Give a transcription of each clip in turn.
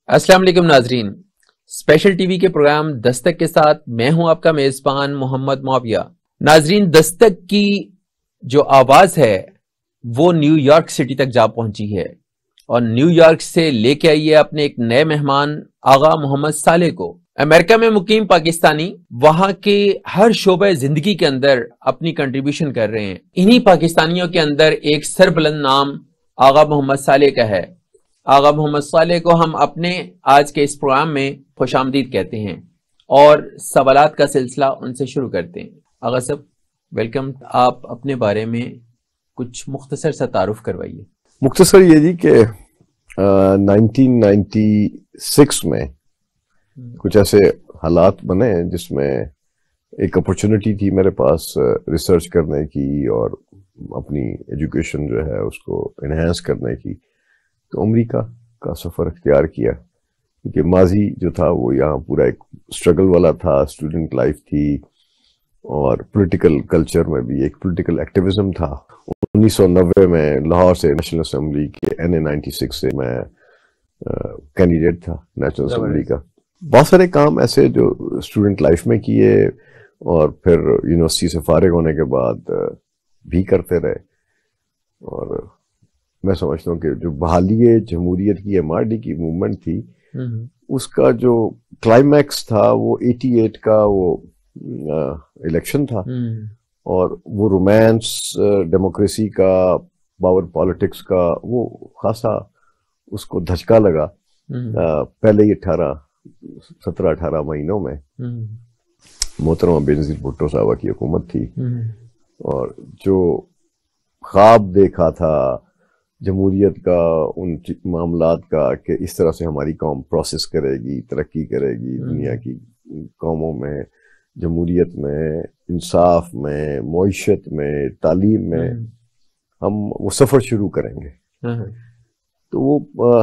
السلام علیکم ناظرین، اسپیشل ٹی وی کے پروگرام دستک کے ساتھ میں ہوں آپ کا میزبان محمد معاویہ۔ ناظرین، دستک کی جو آواز ہے وہ نیو یارک سٹی تک جا پہنچی ہے، اور نیو یارک سے لے کے آئیے اپنے ایک نئے مہمان آغا محمد صالح کو۔ امریکہ میں مقیم پاکستانی وہاں کے ہر شعبہ زندگی کے اندر اپنی کنٹریبیوشن کر رہے ہیں۔ انہی پاکستانیوں کے اندر ایک سربلند نام آغا محمد صالح کا ہے۔ آغا محمد صالح کو ہم اپنے آج کے اس پروگرام میں خوش آمدید کہتے ہیں اور سوالات کا سلسلہ ان سے شروع کرتے ہیں۔ آغا صاحب ویلکم، آپ اپنے بارے میں کچھ مختصر سا تعارف کروائیے۔ مختصر یہ جی کہ 1996 میں کچھ ایسے حالات بنے جس میں ایک اپرچونٹی تھی میرے پاس ریسرچ کرنے کی اور اپنی ایجوکیشن جو ہے اس کو انہینس کرنے کی، تو امریکہ کا سفر اختیار کیا، کیونکہ ماضی جو تھا وہ یہاں پورا ایک اسٹرگل والا تھا، اسٹوڈنٹ لائف تھی اور پولیٹیکل کلچر میں بھی ایک پولیٹیکل ایکٹیویزم تھا۔ 1990 میں لاہور سے نیشنل اسمبلی کے NA96 سے میں کینڈیڈیٹ تھا نیشنل اسمبلی کا۔ بہت سارے کام ایسے جو اسٹوڈنٹ لائف میں کیے اور پھر یونیورسٹی سے فارغ ہونے کے بعد بھی کرتے رہے، اور میں سمجھتا ہوں کہ جو بحالی جمہوریت کی MRD کی موومنٹ تھی اس کا جو کلائمیکس تھا وہ 88 کا وہ الیکشن تھا، اور وہ رومانس ڈیموکریسی کا، پاور پالیٹکس کا وہ خاصا اس کو دھچکا لگا پہلے ہی 17-18 مہینوں میں۔ محترمہ بینظیر بھٹو صاحبہ کی حکومت تھی، اور جو خواب دیکھا تھا جمہوریت کا، ان معاملات کا کہ اس طرح سے ہماری قوم پروسیس کرے گی، ترقی کرے گی، دنیا کی قوموں میں جمہوریت میں، انصاف میں، معیشت میں، تعلیم میں ہم وہ سفر شروع کریں گے۔ تو وہ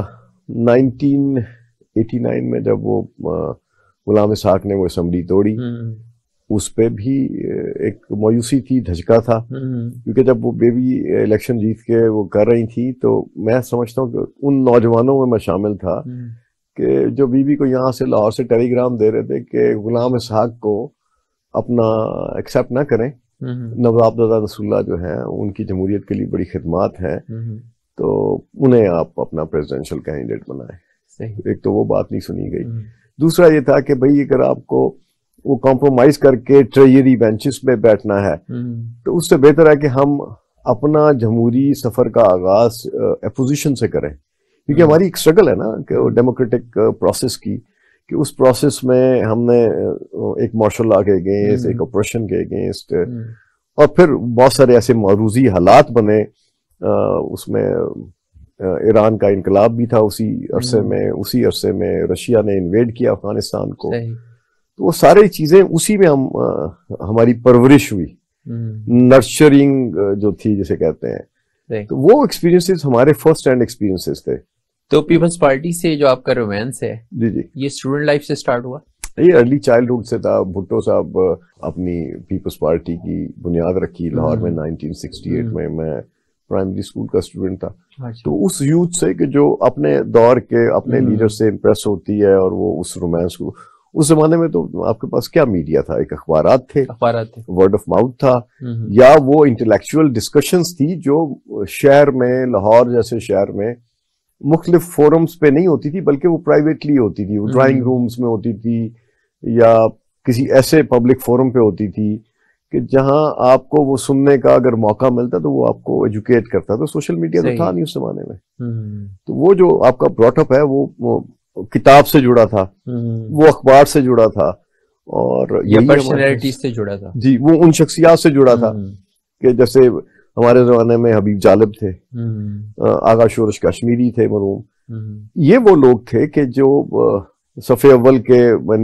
1989 میں جب وہ غلام اسحاق نے وہ اسمبلی توڑی، اس پہ بھی ایک مایوسی تھی، دھچکا تھا، کیونکہ جب وہ بیبی الیکشن جیت کے وہ کر رہی تھی تو میں سمجھتا ہوں کہ ان نوجوانوں میں شامل تھا کہ جو بیوی کو یہاں سے لاہور سے ٹیلی گرام دے رہے تھے کہ غلام اسحاق کو اپنا ایکسیپٹ نہ کریں، نواب دادا نصر اللہ جو ہیں ان کی جمہوریت کے لیے بڑی خدمات ہیں، تو انہیں آپ اپنا پریزیڈنشل کینڈیڈیٹ بنائیں۔ ایک تو وہ بات نہیں سنی گئی۔ دوسرا یہ تھا کہ بھئی اگر آپ کو وہ کمپرومائز کر کے ٹریجری بینچز پہ بیٹھنا ہے تو اس سے بہتر ہے کہ ہم اپنا جمہوری سفر کا آغاز اپوزیشن سے کریں، کیونکہ ہماری ایک اسٹرگل ہے نا کہ ڈیموکریٹک پروسیس کی، کہ اس پروسیس میں ہم نے ایک مارشل لا کے اگینسٹ، ایک آپریشن کے اگینسٹ، اور پھر بہت سارے ایسے معروضی حالات بنے۔ اس میں ایران کا انقلاب بھی تھا اسی عرصے میں رشیا نے انویڈ کیا افغانستان کو، تو وہ ساری چیزیں اسی میں ہماری پرورش ہوئی، نرچرنگ جو تھی جسے کہتے ہیں، تو وہ ایکسپیرینسز ہمارے فرسٹ ہینڈ ایکسپیرینسز تھے۔ تو پیپلز پارٹی سے جو آپ کا رومانس ہے جی یہ اسٹوڈنٹ لائف سے سٹارٹ ہوا؟ یہ ارلی چائلڈہڈ سے تھا۔ بھٹو صاحب اپنی پیپلز پارٹی کی بنیاد رکھی لاہور میں 1968 میں پرائمری اسکول کا اسٹوڈنٹ تھا، تو اس یوتھ سے کہ جو اپنے دور کے اپنے لیڈر سے امپریس ہوتی ہے، اور وہ اس رومانس کو، اس زمانے میں تو آپ کے پاس کیا میڈیا تھا، ایک اخبارات تھے، ورڈ آف ماؤتھ تھا، یا وہ انٹلیکچوئل ڈسکشنز تھی جو شہر میں، لاہور جیسے شہر میں مختلف فورمز پہ نہیں ہوتی تھی بلکہ وہ پرائیویٹلی ہوتی تھی، وہ ڈرائنگ رومز میں ہوتی تھی یا کسی ایسے پبلک فورم پہ ہوتی تھی کہ جہاں آپ کو وہ سننے کا اگر موقع ملتا تو وہ آپ کو ایجوکیٹ کرتا۔ تو سوشل میڈیا تو تھا نہیں اس زمانے میں، تو وہ جو آپ کا براٹ اپ ہے وہ کتاب سے جڑا تھا، وہ اخبار سے جڑا تھا، اور یہ پرسنالٹیز سے جڑا تھا، جی وہ ان شخصیات سے جڑا تھا کہ جیسے ہمارے زمانے میں حبیب جالب تھے، آغا شورش کشمیری تھے مرحوم، یہ وہ لوگ تھے کہ جو صف اول کے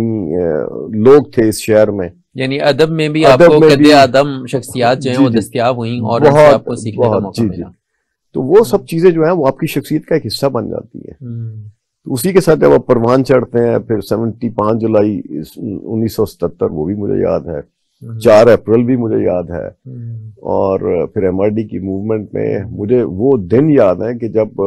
لوگ تھے اس شہر میں، یعنی ادب میں بھی آپ کو قد اعظم شخصیات جو ہیں وہ دستیاب ہوئیں اور ان سے آپ کو سیکھنے کا موقع ملا۔ تو وہ سب چیزیں جو ہیں وہ آپ کی شخصیت کا ایک حصہ بن جاتی ہیں۔ اسی کے ساتھ جب آپ پروان چڑھتے ہیں، پھر 75 جولائی 1977 وہ بھی مجھے یاد ہے، 4 اپریل بھی مجھے یاد ہے، اور پھر MRD کی موومنٹ میں مجھے وہ دن یاد ہے کہ جب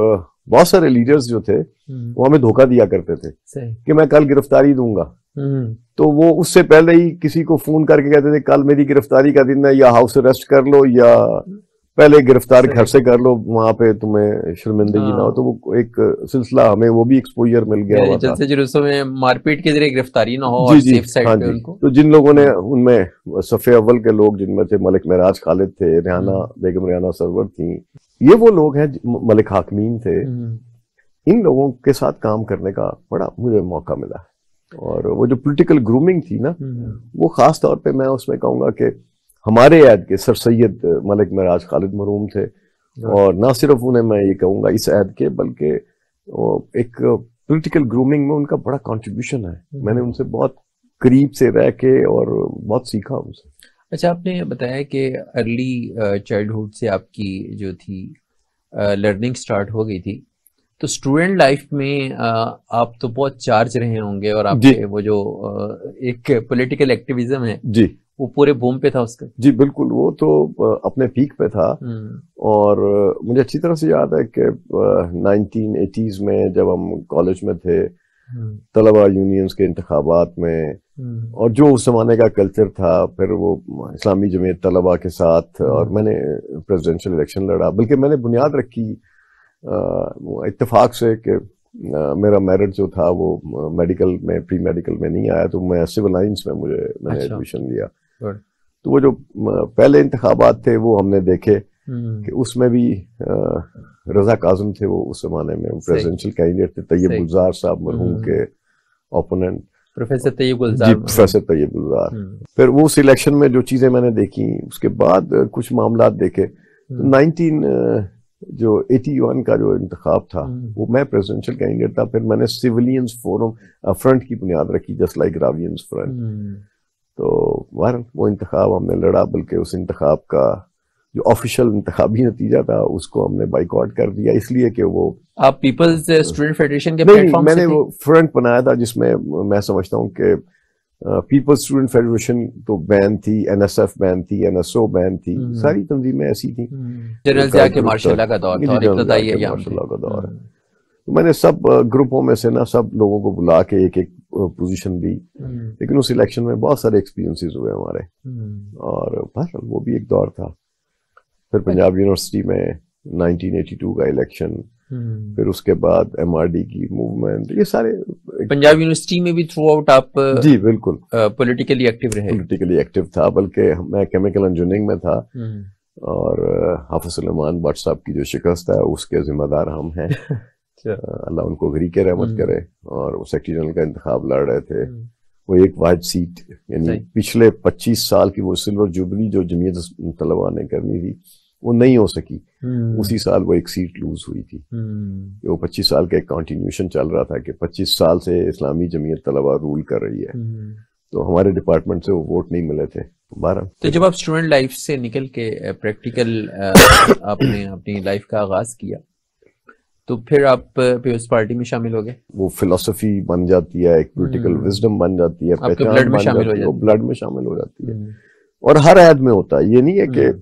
بہت سارے لیڈرز جو تھے وہ ہمیں دھوکہ دیا کرتے تھے کہ میں کل گرفتاری دوں گا، تو وہ اس سے پہلے ہی کسی کو فون کر کے کہتے تھے کل میری گرفتاری کا دن ہے، یا ہاؤس اریسٹ کر لو یا پہلے گرفتار گھر سے کر لو، وہاں پہ تمہیں شرمندگی نہ ہو. تو وہ ایک سلسلہ ہمیں وہ بھی ایکسپوجر مل گیا ہوا تھا. جلسے جلوسوں میں مار پیٹ کے ذریعے گرفتاری نہ ہو. جی جی. تو جن لوگوں نے ان میں صف اول کے لوگ جن میں تھے ملک معراج خالد تھے، بیگم ریحانہ سرور تھیں، یہ وہ لوگ ہیں، ملک حاکمین تھے. ان لوگوں کے ساتھ کام کرنے کا بڑا مجھے موقع ملا. اور وہ جو پولیٹیکل گرومنگ تھی نا، وہ خاص طور پہ میں اس میں کہوں گا کہ ہمارے عہد کے سر سید ملک معراج خالد مرحوم تھے، اور نہ صرف انہیں میں یہ کہوں گا اس عہد کے، بلکہ ایک پولیٹیکل گرومنگ میں ان کا بڑا کنٹریبیوشن ہے. میں نے ان سے بہت قریب سے رہ کے اور بہت سیکھا ان سے. اچھا، آپ نے بتایا کہ ارلی چائلڈہڈ سے آپ کی جو تھی لرننگ سٹارٹ ہو گئی تھی، تو اسٹوڈنٹ لائف میں آپ تو بہت چارج رہے ہوں گے، اور آپ کے وہ جو ایک پولیٹیکل ایکٹیویزم ہے جی وہ پورے بوم پہ تھا اس کا. جی بالکل، وہ تو اپنے پیک پہ تھا. اور مجھے اچھی طرح سے یاد ہے کہ 1980s میں جب ہم کالج میں تھے، طلبہ یونینز کے انتخابات میں، اور جو اس زمانے کا کلچر تھا، پھر وہ اسلامی جمعیت طلبہ کے ساتھ، اور میں نے پریزیڈنشل الیکشن لڑا. بلکہ میں نے بنیاد رکھی اتفاق سے کہ میرا میرٹ جو تھا وہ میڈیکل میں، پری میڈیکل میں نہیں آیا، تو میں سول لائنس میں میں نے ایڈمیشن لیا. تو وہ جو پہلے انتخابات تھے وہ ہم نے دیکھے کہ اس میں بھی رضا کاظم تھے، وہ اس زمانے میں پریزیڈنشل کینڈیڈیٹ تھے. طیب گلزار صاحب مرحوم کے اوپوننٹ، پروفیسر طیب گلزار. جی پروفیسر طیب گلزار. پھر وہ اس الیکشن میں جو چیزیں میں نے دیکھی، اس کے بعد کچھ معاملات دیکھے. 81 کا جو انتخاب تھا وہ میں پریزیڈنشل کینڈیڈیٹ تھا. پھر میں نے سیولینز فورم فرنٹ کی بنیاد رکھی، جسٹ لائک راوینز فرنٹ. تو وہ انتخاب ہم نے لڑا، بلکہ اس انتخاب کا جو آفیشیل انتخابی نتیجہ تھا اس کو ہم نے بائیکاٹ کر دیا، اس لیے کہ وہ آپ پیپلز اسٹوڈنٹ فیڈریشن کے پلیٹ فارم سے میں نے وہ فرنٹ بنایا تھا، جس میں میں سمجھتا ہوں کہ پیپلز اسٹوڈنٹ فیڈریشن تو بین تھی، NSF بین تھی، NSO بین تھی، ساری تنظیمیں ایسی تھیں. جنرل ضیاء کے مارشاء اللہ کا دور تھا، ابتدائی مارشاء اللہ کا دور ہے. تو میں نے سب گروپوں میں سے نا سب لوگوں کو بلا کے ایک پوزیشن دی. لیکن اس الیکشن میں بہت سارے ایکسپیرینسز ہوئے ہمارے، اور بہرحال وہ بھی ایک دور تھا. پھر پنجاب یونیورسٹی میں 1982 کا الیکشن، پھر اس کے بعد MRD کی موومنٹ، یہ سارے. پنجاب یونیورسٹی میں بھی تھرو آؤٹ آپ جی بالکل پولیٹیکلی ایکٹیو رہے؟ پولیٹیکلی ایکٹیو تھا، بلکہ میں کیمیکل انجینئرنگ میں تھا. اور حافظ سلیمان بٹ صاحب کی جو شکست ہے اس کے ذمہ دار ہم ہیں. اللہ ان کو غریق رحمت کرے. اور وہ سیکرٹری جنرل کا انتخاب لڑ رہے تھے. وہ ایک واحد سیٹ، یعنی پچھلے 25 سال کی وہ سلور جوبلی جو جمعیت طلبہ نے کرنی تھی وہ نہیں ہو سکی. اسی سال وہ ایک سیٹ لوز ہوئی تھی. وہ 25 سال کا ایک کنٹینیوشن چل رہا تھا کہ 25 سال سے اسلامی جمعیت طلبہ رول کر رہی ہے، تو ہمارے ڈپارٹمنٹ سے وہ ووٹ نہیں ملے تھے. تو جب آپ اسٹوڈنٹ لائف سے نکل کے پریکٹیکل آپ نے اپنی لائف کا آغاز کیا، تو پھر آپ پیپلز پارٹی میں شامل ہو گئے. وہ فلسفی بن جاتی ہے، ایک پولیٹیکل وزڈم بن جاتی ہے، پہچان بن جاتی ہے، وہ بلڈ میں شامل ہو جاتی ہے. اور ہر عہد میں ہوتا ہے. یہ نہیں ہے کہ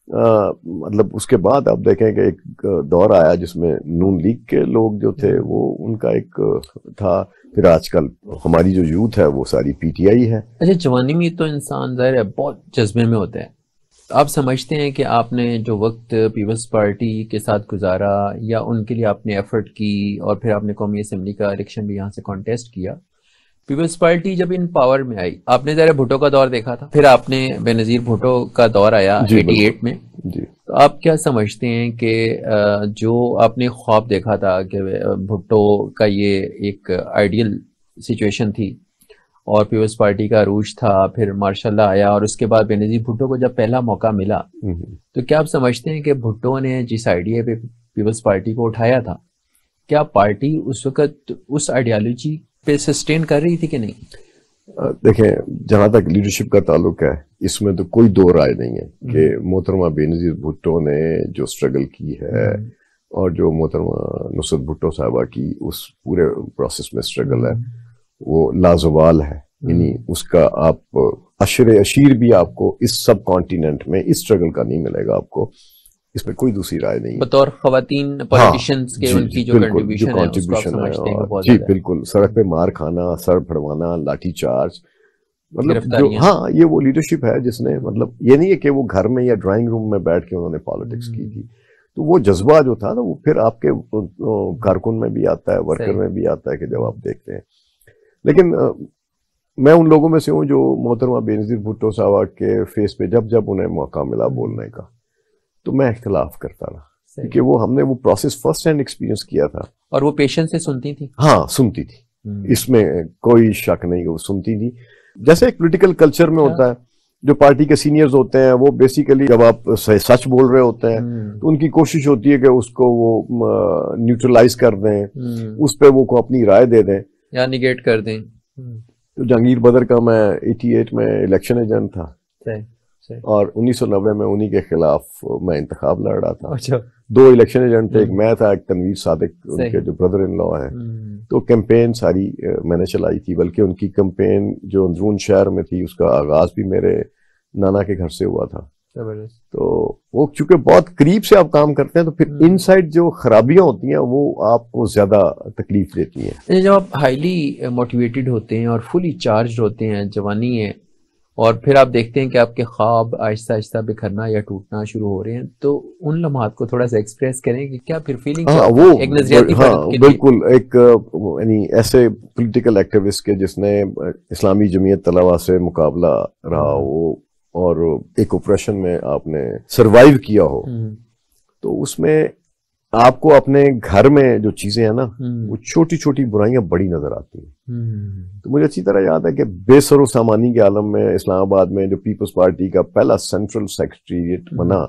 مطلب اس کے بعد آپ دیکھیں کہ ایک دور آیا جس میں نون لیگ کے لوگ جو تھے وہ ان کا ایک تھا. پھر آج کل ہماری جو یوتھ ہے وہ ساری PTI ہے. اچھا، جوانی میں تو انسان ظاہر ہے بہت جذبے میں ہوتا ہے. آپ سمجھتے ہیں کہ آپ نے جو وقت پیپلز پارٹی کے ساتھ گزارا، یا ان کے لیے آپ نے ایفرٹ کی، اور پھر آپ نے قومی اسمبلی کا الیکشن بھی یہاں سے کانٹیسٹ کیا، پیپلز پارٹی جب ان پاور میں آئی، آپ نے ذرا بھٹو کا دور دیکھا تھا، پھر آپ نے بے نظیر بھٹو کا دور آیا 88 میں. تو آپ کیا سمجھتے ہیں کہ جو آپ نے خواب دیکھا تھا کہ بھٹو کا یہ ایک آئیڈیل سچویشن تھی، اور پیپلز پارٹی کا عروج تھا، پھر مارشاء اللہ آیا، اور اس کے بعد بے نظیر بھٹو کو جب پہلا موقع ملا، تو کیا آپ سمجھتے ہیں کہ بھٹو نے جس آئیڈیا پہ پیپلز پارٹی کو اٹھایا تھا، کیا پارٹی اس وقت اس آئیڈیالوجی پہ سسٹین کر رہی تھی کہ نہیں؟ دیکھیں، جہاں تک لیڈرشپ کا تعلق ہے اس میں تو کوئی دو رائے نہیں ہے کہ محترمہ بے نظیر بھٹو نے جو سٹرگل کی ہے، اور جو محترمہ نصرت بھٹو صاحبہ کی اس پورے پروسیس میں سٹرگل ہے، وہ لازوال ہے. یعنی اس کا آپ اشیر بھی آپ کو اس سب کانٹیننٹ میں اس سٹرگل کا نہیں ملے گا آپ کو. اس میں کوئی دوسری رائے نہیں. بطور خواتین پولیٹیشینز کے ان کی جو کنٹریبیوشن ہے اس کو آپ سمجھتے ہیں بہت جی بالکل. سڑک پہ مار کھانا, سر پھڑوانا, لاٹھی چارج, مطلب ہاں یہ وہ لیڈرشپ ہے جس نے, مطلب یہ نہیں ہے کہ وہ گھر میں یا ڈرائنگ روم میں بیٹھ کے انہوں نے پالیٹکس کی تھی. تو وہ جذبہ جو تھا نا وہ پھر آپ کے کارکن میں بھی آتا ہے, ورکر میں بھی آتا ہے کہ جب آپ دیکھتے ہیں. لیکن میں ان لوگوں میں سے ہوں جو محترمہ بینظیر بھٹو صاحب کے فیس پہ جب انہیں موقع ملا بولنے کا تو میں اختلاف کرتا رہا, کیونکہ وہ ہم نے وہ پروسیس فرسٹ ہینڈ ایکسپیرینس کیا تھا. اور وہ پیشنس سے سنتی تھی؟ ہاں سنتی تھی, اس میں کوئی شک نہیں, وہ سنتی تھی. جیسے ایک پولیٹیکل کلچر میں ہوتا ہے, جو پارٹی کے سینئرز ہوتے ہیں وہ بیسیکلی جب آپ سچ بول رہے ہوتے ہیں تو ان کی کوشش ہوتی ہے کہ اس کو وہ نیوٹرلائز کر دیں, اس پہ وہ کو اپنی رائے دے دیں یا نیگیٹ کر دیں. تو جہانگیر بدر کا میں 88 میں الیکشن ایجنٹ تھا اور 1990 میں انہی کے خلاف میں انتخاب لڑ رہا تھا. 2 الیکشن ایجنٹ تھے, ایک میں تھا, ایک تنویر صادق ان کے جو بردر ان لا ہے. تو کیمپین ساری میں نے چلائی تھی, بلکہ ان کی کیمپین جو اندرون شہر میں تھی اس کا آغاز بھی میرے نانا کے گھر سے ہوا تھا. تو وہ چونکہ بہت قریب سے آپ کام کرتے ہیں تو پھر ان سائڈ جو خرابیاں ہوتی ہیں وہ آپ کو زیادہ تکلیف دیتی ہیں. جب آپ ہائیلی موٹیویٹڈ ہوتے ہیں اور فلی چارجڈ ہوتے ہیں, جوانی ہے, اور پھر آپ دیکھتے ہیں کہ آپ کے خواب آہستہ آہستہ بکھرنا یا ٹوٹنا شروع ہو رہے ہیں, تو ان لمحات کو تھوڑا سا ایکسپریس کریں کہ کیا پھر فیلنگ ایک نظریاتی فرد کے لیے؟ بالکل. ایک یعنی ایسے پولیٹیکل ایکٹیوسٹ کے جس نے اسلامی جمعیت طلبہ سے مقابلہ رہا ہو اور ایک آپریشن میں آپ نے سروائیو کیا ہو, تو اس میں آپ کو اپنے گھر میں جو چیزیں ہیں نا وہ چھوٹی چھوٹی برائیاں بڑی نظر آتی ہیں. تو مجھے اچھی طرح یاد ہے کہ بے سر و سامانی کے عالم میں اسلام آباد میں جو پیپلز پارٹی کا پہلا سینٹرل سیکریٹریٹ بنا,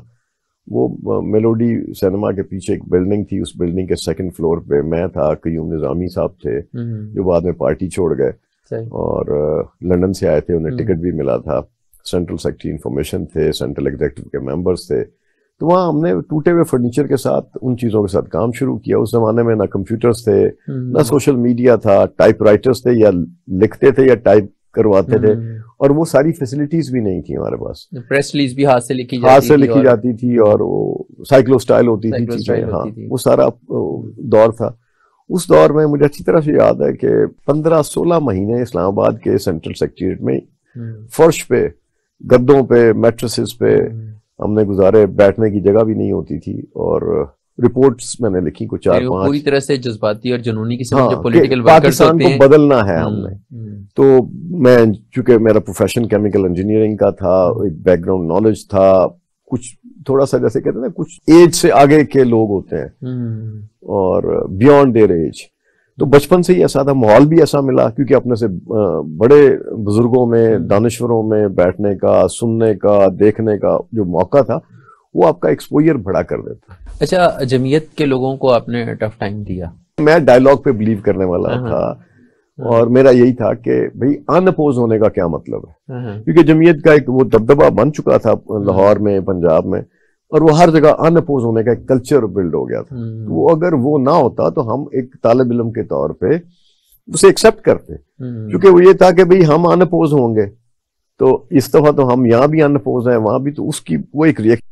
وہ میلوڈی سینما کے پیچھے ایک بلڈنگ تھی, اس بلڈنگ کے 2nd فلور پہ میں تھا, قیوم نظامی صاحب تھے جو بعد میں پارٹی چھوڑ گئے اور لندن سے آئے تھے, انہیں ٹکٹ بھی ملا تھا. سینٹرل سیکریٹری انفارمیشن تھے, سینٹرل ایگزیکٹو کے ممبرز تھے. تو وہاں ہم نے ٹوٹے ہوئے فرنیچر کے ساتھ ان چیزوں کے ساتھ کام شروع کیا. اس زمانے میں نہ کمپیوٹرز تھے, نہ سوشل میڈیا تھا, ٹائپ رائٹرز تھے, یا لکھتے تھے یا ٹائپ کرواتے تھے, اور وہ ساری فیسلٹیز بھی نہیں تھی ہمارے پاس. پریس ریلیز بھی ہاتھ سے لکھی جاتی تھی اور وہ سائیکلو سٹائل ہوتی تھی چیزیں. ہاں وہ سارا دور تھا. اس دور میں مجھے اچھی طرح سے یاد ہے کہ 15-16 مہینے اسلام آباد کے سینٹرل سیکریٹریٹ میں فرش پہ, گدوں پہ, میٹریسز پہ ہم نے گزارے, بیٹھنے کی جگہ بھی نہیں ہوتی تھی. اور رپورٹس میں نے لکھی کو 4-5 پوری طرح سے جذباتی اور جنونی قسم کے جو پولیٹیکل پاکستان کو بدلنا ہے ہم نے. تو میں چونکہ میرا پروفیشن کیمیکل انجینئرنگ کا تھا, ایک بیک گراؤنڈ نالج تھا, کچھ تھوڑا سا جیسے کہتے ہیں نا کچھ ایج سے آگے کے لوگ ہوتے ہیں اور بیونڈ دیئر ایج, تو بچپن سے ہی ایسا تھا, ماحول بھی ایسا ملا کیونکہ اپنے سے بڑے بزرگوں میں, دانشوروں میں بیٹھنے کا, سننے کا, دیکھنے کا جو موقع تھا وہ آپ کا ایکسپوجر بڑا کر دیتا. اچھا, جمعیت کے لوگوں کو آپ نے ٹف ٹائم دیا. میں ڈائیلاگ پہ بلیو کرنے والا تھا اور میرا یہی تھا کہ بھئی ان اپوز ہونے کا کیا مطلب ہے, کیونکہ جمعیت کا ایک وہ دبدبہ بن چکا تھا لاہور میں, پنجاب میں, اور وہ ہر جگہ ان اپوز ہونے کا ایک کلچر بلڈ ہو گیا تھا. وہ اگر وہ نہ ہوتا تو ہم ایک طالب علم کے طور پہ اسے ایکسپٹ کرتے, کیونکہ وہ یہ تھا کہ بھئی ہم ان اپوز ہوں گے تو اس دفعہ تو ہم یہاں بھی ان اپوز ہیں, وہاں بھی, تو اس کی وہ ایک ریئیکشن.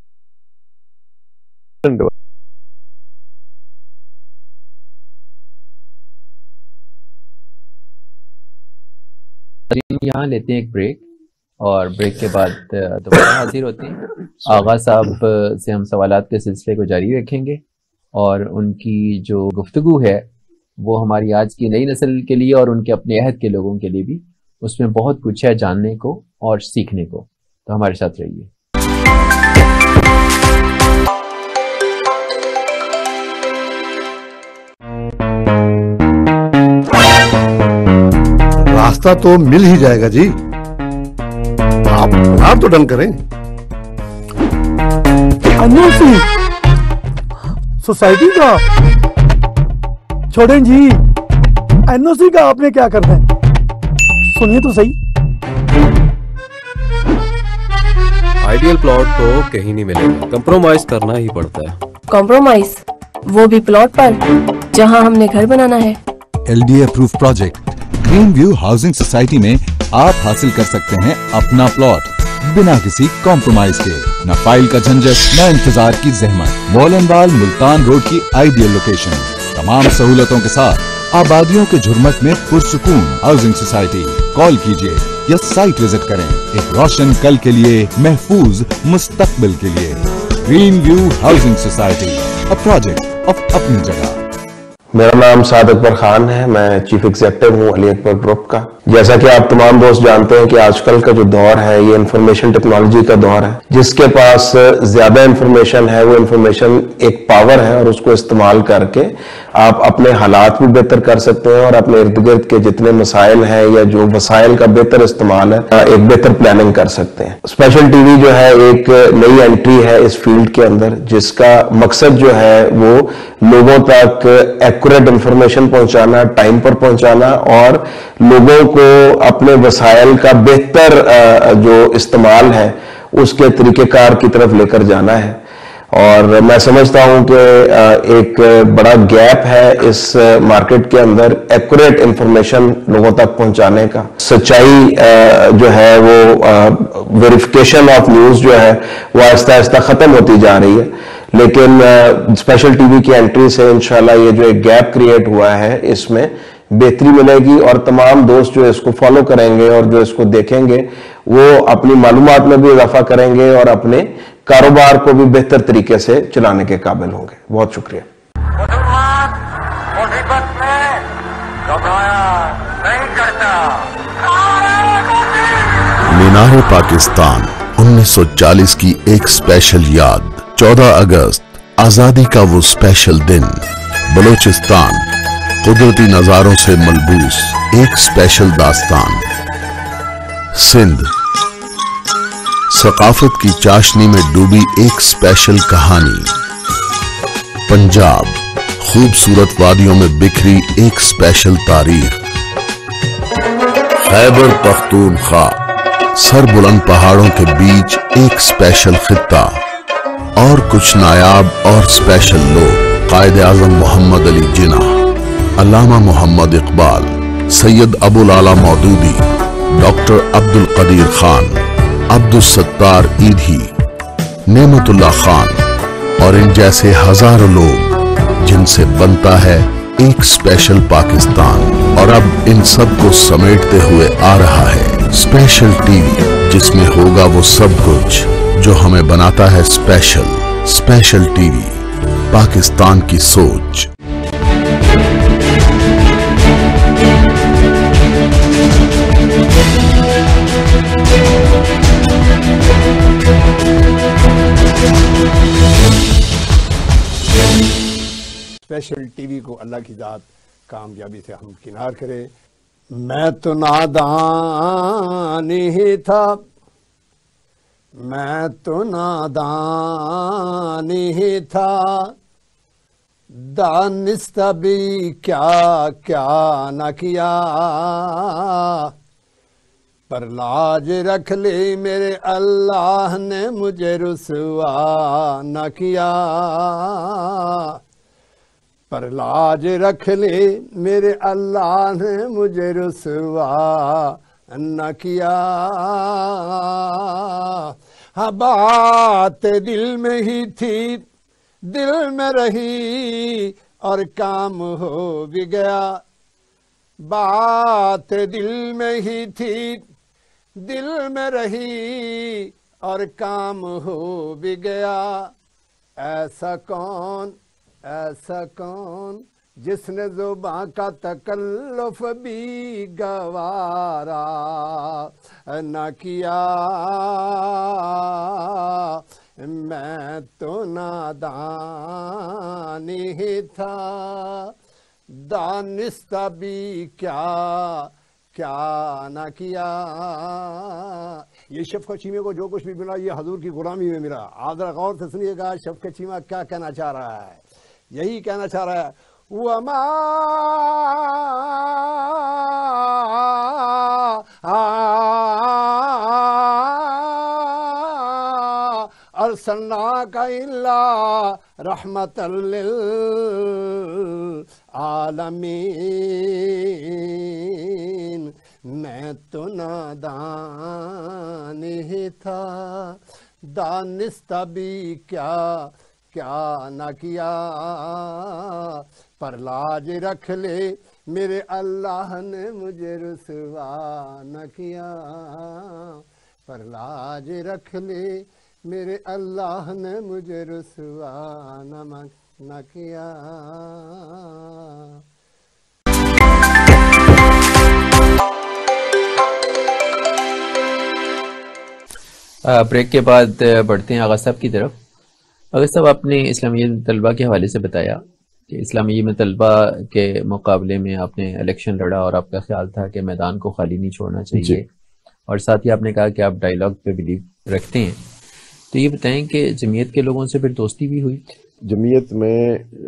یہاں لیتے ہیں ایک بریک, اور بریک کے بعد دوبارہ حاضر ہوتے ہیں. آغا صاحب سے ہم سوالات کے سلسلے کو جاری رکھیں گے, اور ان کی جو گفتگو ہے وہ ہماری آج کی نئی نسل کے لیے اور ان کے اپنے عہد کے لوگوں کے لیے بھی, اس میں بہت کچھ ہے جاننے کو اور سیکھنے کو. تو ہمارے ساتھ رہیے. راستہ تو مل ہی جائے گا جی, آپ تو ڈن کریں. سوسائٹی کا چھوڑیں جی, این او سی کا آپ نے کیا کرنا ہے, سنیے تو صحیح. آئیڈیل پلاٹ تو کہیں نہیں ملے گا, کمپرومائز کرنا ہی پڑتا ہے. کمپرومائز وہ بھی پلاٹ پر جہاں ہم نے گھر بنانا ہے. L D approved project green view housing society میں آپ حاصل کر سکتے ہیں اپنا پلاٹ بنا کسی کمپرومائز کے. न फाइल का झंझट, न इंतजार की जहमत। मोलनवाल मुल्तान रोड की आइडियल लोकेशन, तमाम सहूलतों के साथ आबादियों के झुरमट में पुरसुकून हाउसिंग सोसाइटी। कॉल कीजिए या साइट विजिट करें, एक रोशन कल के लिए, महफूज मुस्तकबिल के लिए। Green view housing society, a project of अपनी जगह। मेरा नाम साद अकबर खान है, मैं चीफ एग्जीक्यूटिव हूँ अली अकबर ग्रुप का। जैसा कि आप तमाम दोस्त जानते हैं कि आजकल का जो दौर है ये इंफॉर्मेशन टेक्नोलॉजी का दौर है। जिसके पास ज्यादा इंफॉर्मेशन है वो इंफॉर्मेशन एक पावर है और उसको इस्तेमाल करके आप अपने हालात भी बेहतर कर सकते हैं और अपने इर्द गिर्द के जितने मसाइल हैं या जो वसाइल का बेहतर इस्तेमाल है एक बेहतर प्लानिंग कर सकते हैं। स्पेशल टीवी जो है एक नई एंट्री है इस फील्ड के अंदर, जिसका मकसद जो है वो लोगों तक एक्यूरेट इंफॉर्मेशन पहुंचाना, टाइम पर पहुंचाना और लोगों को अपने वसाइल का बेहतर जो इस्तेमाल है उसके तरीकेकार की तरफ लेकर जाना है। और मैं समझता हूं कि एक बड़ा गैप है इस मार्केट के अंदर एक्यूरेट इंफॉर्मेशन लोगों तक पहुंचाने का। सच्चाई जो है वो वेरिफिकेशन ऑफ न्यूज जो है वो आहिस्ता आहिस्ता खत्म होती जा रही है, लेकिन स्पेशल टीवी की एंट्री से इंशाल्लाह ये जो एक गैप क्रिएट हुआ है इसमें बेहतरी मिलेगी और तमाम दोस्त जो इसको फॉलो करेंगे और जो इसको देखेंगे वो अपनी मालूमात में भी इजाफा करेंगे और अपने कारोबार को भी बेहतर तरीके से चलाने के काबिल होंगे। बहुत शुक्रिया। मीनार पाकिस्तान 1940 की एक स्पेशल याद। 14 अगस्त आजादी का वो स्पेशल दिन। बलोचिस्तान कुदरती नजारों से मलबूस एक स्पेशल दास्तान। सिंध सकाफत की चाशनी में डूबी एक स्पेशल कहानी। पंजाब खूबसूरत वादियों में बिखरी एक स्पेशल तारीख। खैबर पख्तूनख्वा सर बुलंद पहाड़ों के बीच एक स्पेशल खित्ता। और कुछ नायाब और स्पेशल लोग। कायद आजम मोहम्मद अली जिन्ना, अल्लामा मोहम्मद इकबाल, सैयद अबुल आला मौदूदी, डॉक्टर अब्दुल कदीर खान, अब्दुल सत्तार ईधी, नेमतुल्लाह खान और इन जैसे हजारों लोग जिनसे बनता है एक स्पेशल पाकिस्तान। और अब इन सब को समेटते हुए आ रहा है स्पेशल टीवी, जिसमें होगा वो सब कुछ जो हमें बनाता है स्पेशल। स्पेशल टीवी, पाकिस्तान की सोच। स्पेशल टीवी को अल्लाह की ज़ात कामयाबी से हम किनार करे। मैं तो नादान ही था, मैं तो नादान ही था, दानिस्ता भी क्या क्या न किया, पर लाज रख ली मेरे अल्लाह ने मुझे रुसवा न किया, पर लाज रख ले मेरे अल्लाह ने मुझे रुसवा न किया। हाँ बात दिल में ही थी, दिल में रही और काम हो भी गया। बात दिल में ही थी, दिल में रही और काम हो भी गया। ऐसा कौन जिसने ज़ुबां का तकल्लुफ़ भी गवारा न किया। मैं तो नादान ही था, दानिस्ता भी क्या क्या न किया। ये शफ़क़त चीमा को जो कुछ भी मिला ये हजूर की गुलामी में मिला। आप जरा गौर से सुनिएगा शफ़क़त चीमा क्या कहना चाह रहा है। यही कहना चाह रहा है वमा अर्सलनाका इल्ला रहमतल लिल आलमीन। मैं तो नादान ही था, دانستہ بھی کیا کیا نہ کیا، پر لاج رکھ لے میرے اللہ نے مجھے رسوا نہ کیا، پر لاج رکھ لے میرے اللہ نے مجھے رسوا نہ کیا۔ بریک کے بعد بڑھتے ہیں آغا صاحب کی طرف۔ آغا صاحب، آپ نے اسلامیت میں طلبہ کے حوالے سے بتایا کہ اسلامیت میں طلبہ کے مقابلے میں آپ نے الیکشن لڑا اور آپ کا خیال تھا کہ میدان کو خالی نہیں چھوڑنا چاہیے، اور ساتھ ہی آپ نے کہا کہ آپ ڈائیلاگ پہ بلیو رکھتے ہیں، تو یہ بتائیں کہ جمعیت کے لوگوں سے پھر دوستی بھی ہوئی؟ جمعیت میں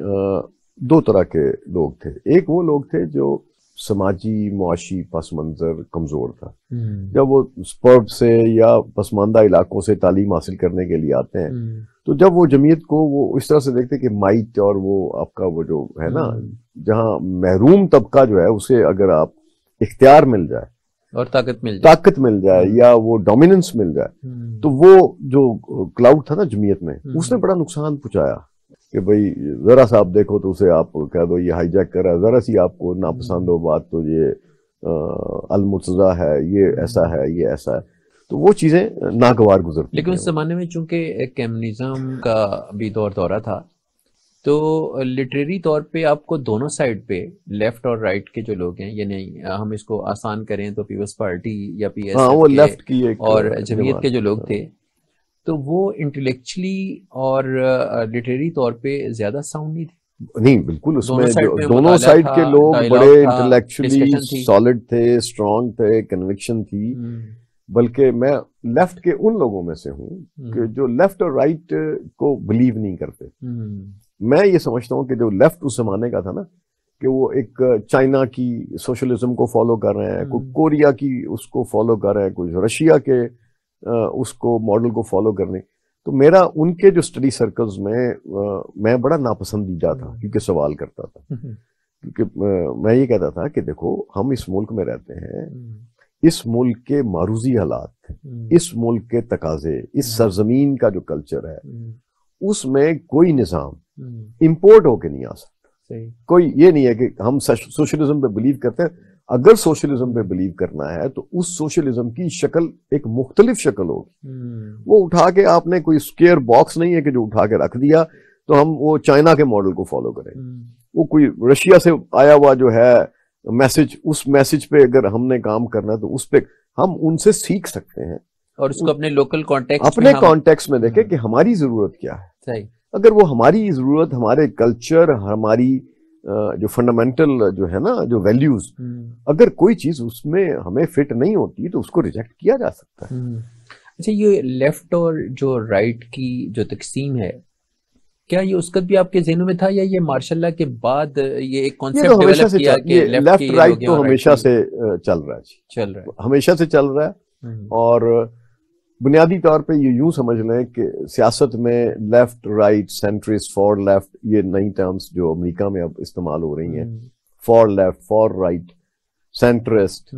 دو طرح کے لوگ تھے، ایک وہ لوگ تھے جو سماجی معاشی پس منظر کمزور تھا، جب وہ سپرب سے یا پسماندہ علاقوں سے تعلیم حاصل کرنے کے لیے آتے ہیں تو جب وہ جمعیت کو وہ اس طرح سے دیکھتے کہ مائٹ اور وہ آپ کا وہ جو ہے نا، جہاں محروم طبقہ جو ہے اسے اگر آپ اختیار مل جائے اور طاقت مل جائے یا وہ ڈومیننس مل جائے، تو وہ جو کلاؤڈ تھا نا جمعیت میں، اس نے بڑا نقصان پہنچایا کہ بھئی ذرا سا آپ دیکھو تو اسے آپ کہہ دو یہ ہائی جیک کر رہا ہے، ذرا سی آپ کو ناپسند ہو بات تو یہ المرتضی ہے، یہ ایسا ہے، یہ ایسا ہے، تو وہ چیزیں ناگوار گزرتی۔ لیکن اس زمانے میں چونکہ کمیونزم کا بھی دورہ تھا، تو لٹریری طور پہ آپ کو دونوں سائڈ پہ لیفٹ اور رائٹ کے جو لوگ ہیں، یعنی ہم اس کو آسان کریں تو پیپلز پارٹی یا پی ایس ایف کے اور جمعیت کے جو لوگ تھے، تو وہ انٹلیکچولی اور لٹریری طور پہ زیادہ ساؤنڈ نہیں تھے؟ نہیں، بالکل، اس میں دونوں سائڈ کے لوگ بڑے انٹلیکچولی سالڈ تھے، اسٹرانگ تھے، کنوکشن تھی، بلکہ میں لیفٹ کے ان لوگوں میں سے ہوں کہ جو لیفٹ اور رائٹ کو بلیو نہیں کرتے۔ میں یہ سمجھتا ہوں کہ جو لیفٹ اس زمانے کا تھا نا، کہ وہ ایک چائنا کی سوشلزم کو فالو کر رہے ہیں، کوئی کوریا کی اس کو فالو کر رہے ہیں، کوئی رشیا کے اس کو ماڈل کو فالو کرنے، تو میرا ان کے جو اسٹڈی سرکلز میں بڑا ناپسندیدہ تھا، کیونکہ سوال کرتا تھا، کیونکہ میں یہ کہتا تھا کہ دیکھو ہم اس ملک میں رہتے ہیں، اس ملک کے معروضی حالات، اس ملک کے تقاضے، اس سرزمین کا جو کلچر ہے، اس میں کوئی نظام امپورٹ ہو کے نہیں آ سکتا۔ کوئی یہ نہیں ہے کہ ہم سوشلزم پہ بلیو کرتے ہیں، اگر سوشلزم پہ بلیو کرنا ہے تو اس سوشلزم کی شکل ایک مختلف شکل ہوگی، وہ اٹھا کے آپ نے کوئی اسکیئر باکس نہیں ہے کہ جو اٹھا کے رکھ دیا تو ہم وہ چائنا کے ماڈل کو فالو کریں، وہ کوئی رشیا سے آیا ہوا جو ہے میسج، اس میسج پہ اگر ہم نے کام کرنا ہے تو اس پہ ہم ان سے سیکھ سکتے ہیں اور اس کو اپنے لوکل کانٹیکسٹ اپنے کانٹیکسٹ میں دیکھیں کہ ہماری ضرورت کیا ہے۔ اگر وہ ہماری ضرورت، ہمارے کلچر، ہماری جو فنڈامنٹل جو ہے نا جو ویلیوز، اگر کوئی چیز اس میں ہمیں فٹ نہیں ہوتی تو اس کو ریجیکٹ کیا جا سکتا ہے۔ اچھا، یہ لیفٹ اور جو رائٹ کی جو تقسیم ہے، کیا یہ اس وقت بھی آپ کے ذہنوں میں تھا یا یہ مارشاء اللہ کے بعد یہ ایک کانسیپٹ ڈیولپ کیا کہ لیفٹ رائٹ تو ہمیشہ سے چل رہا ہے، ہمیشہ سے چل رہا ہے، اور بنیادی طور پہ یہ یوں سمجھ لیں کہ سیاست میں left right centrist far left, یہ نئی ٹرمز جو امریکہ میں اب استعمال ہو رہی ہیں، far left, far right, centrist,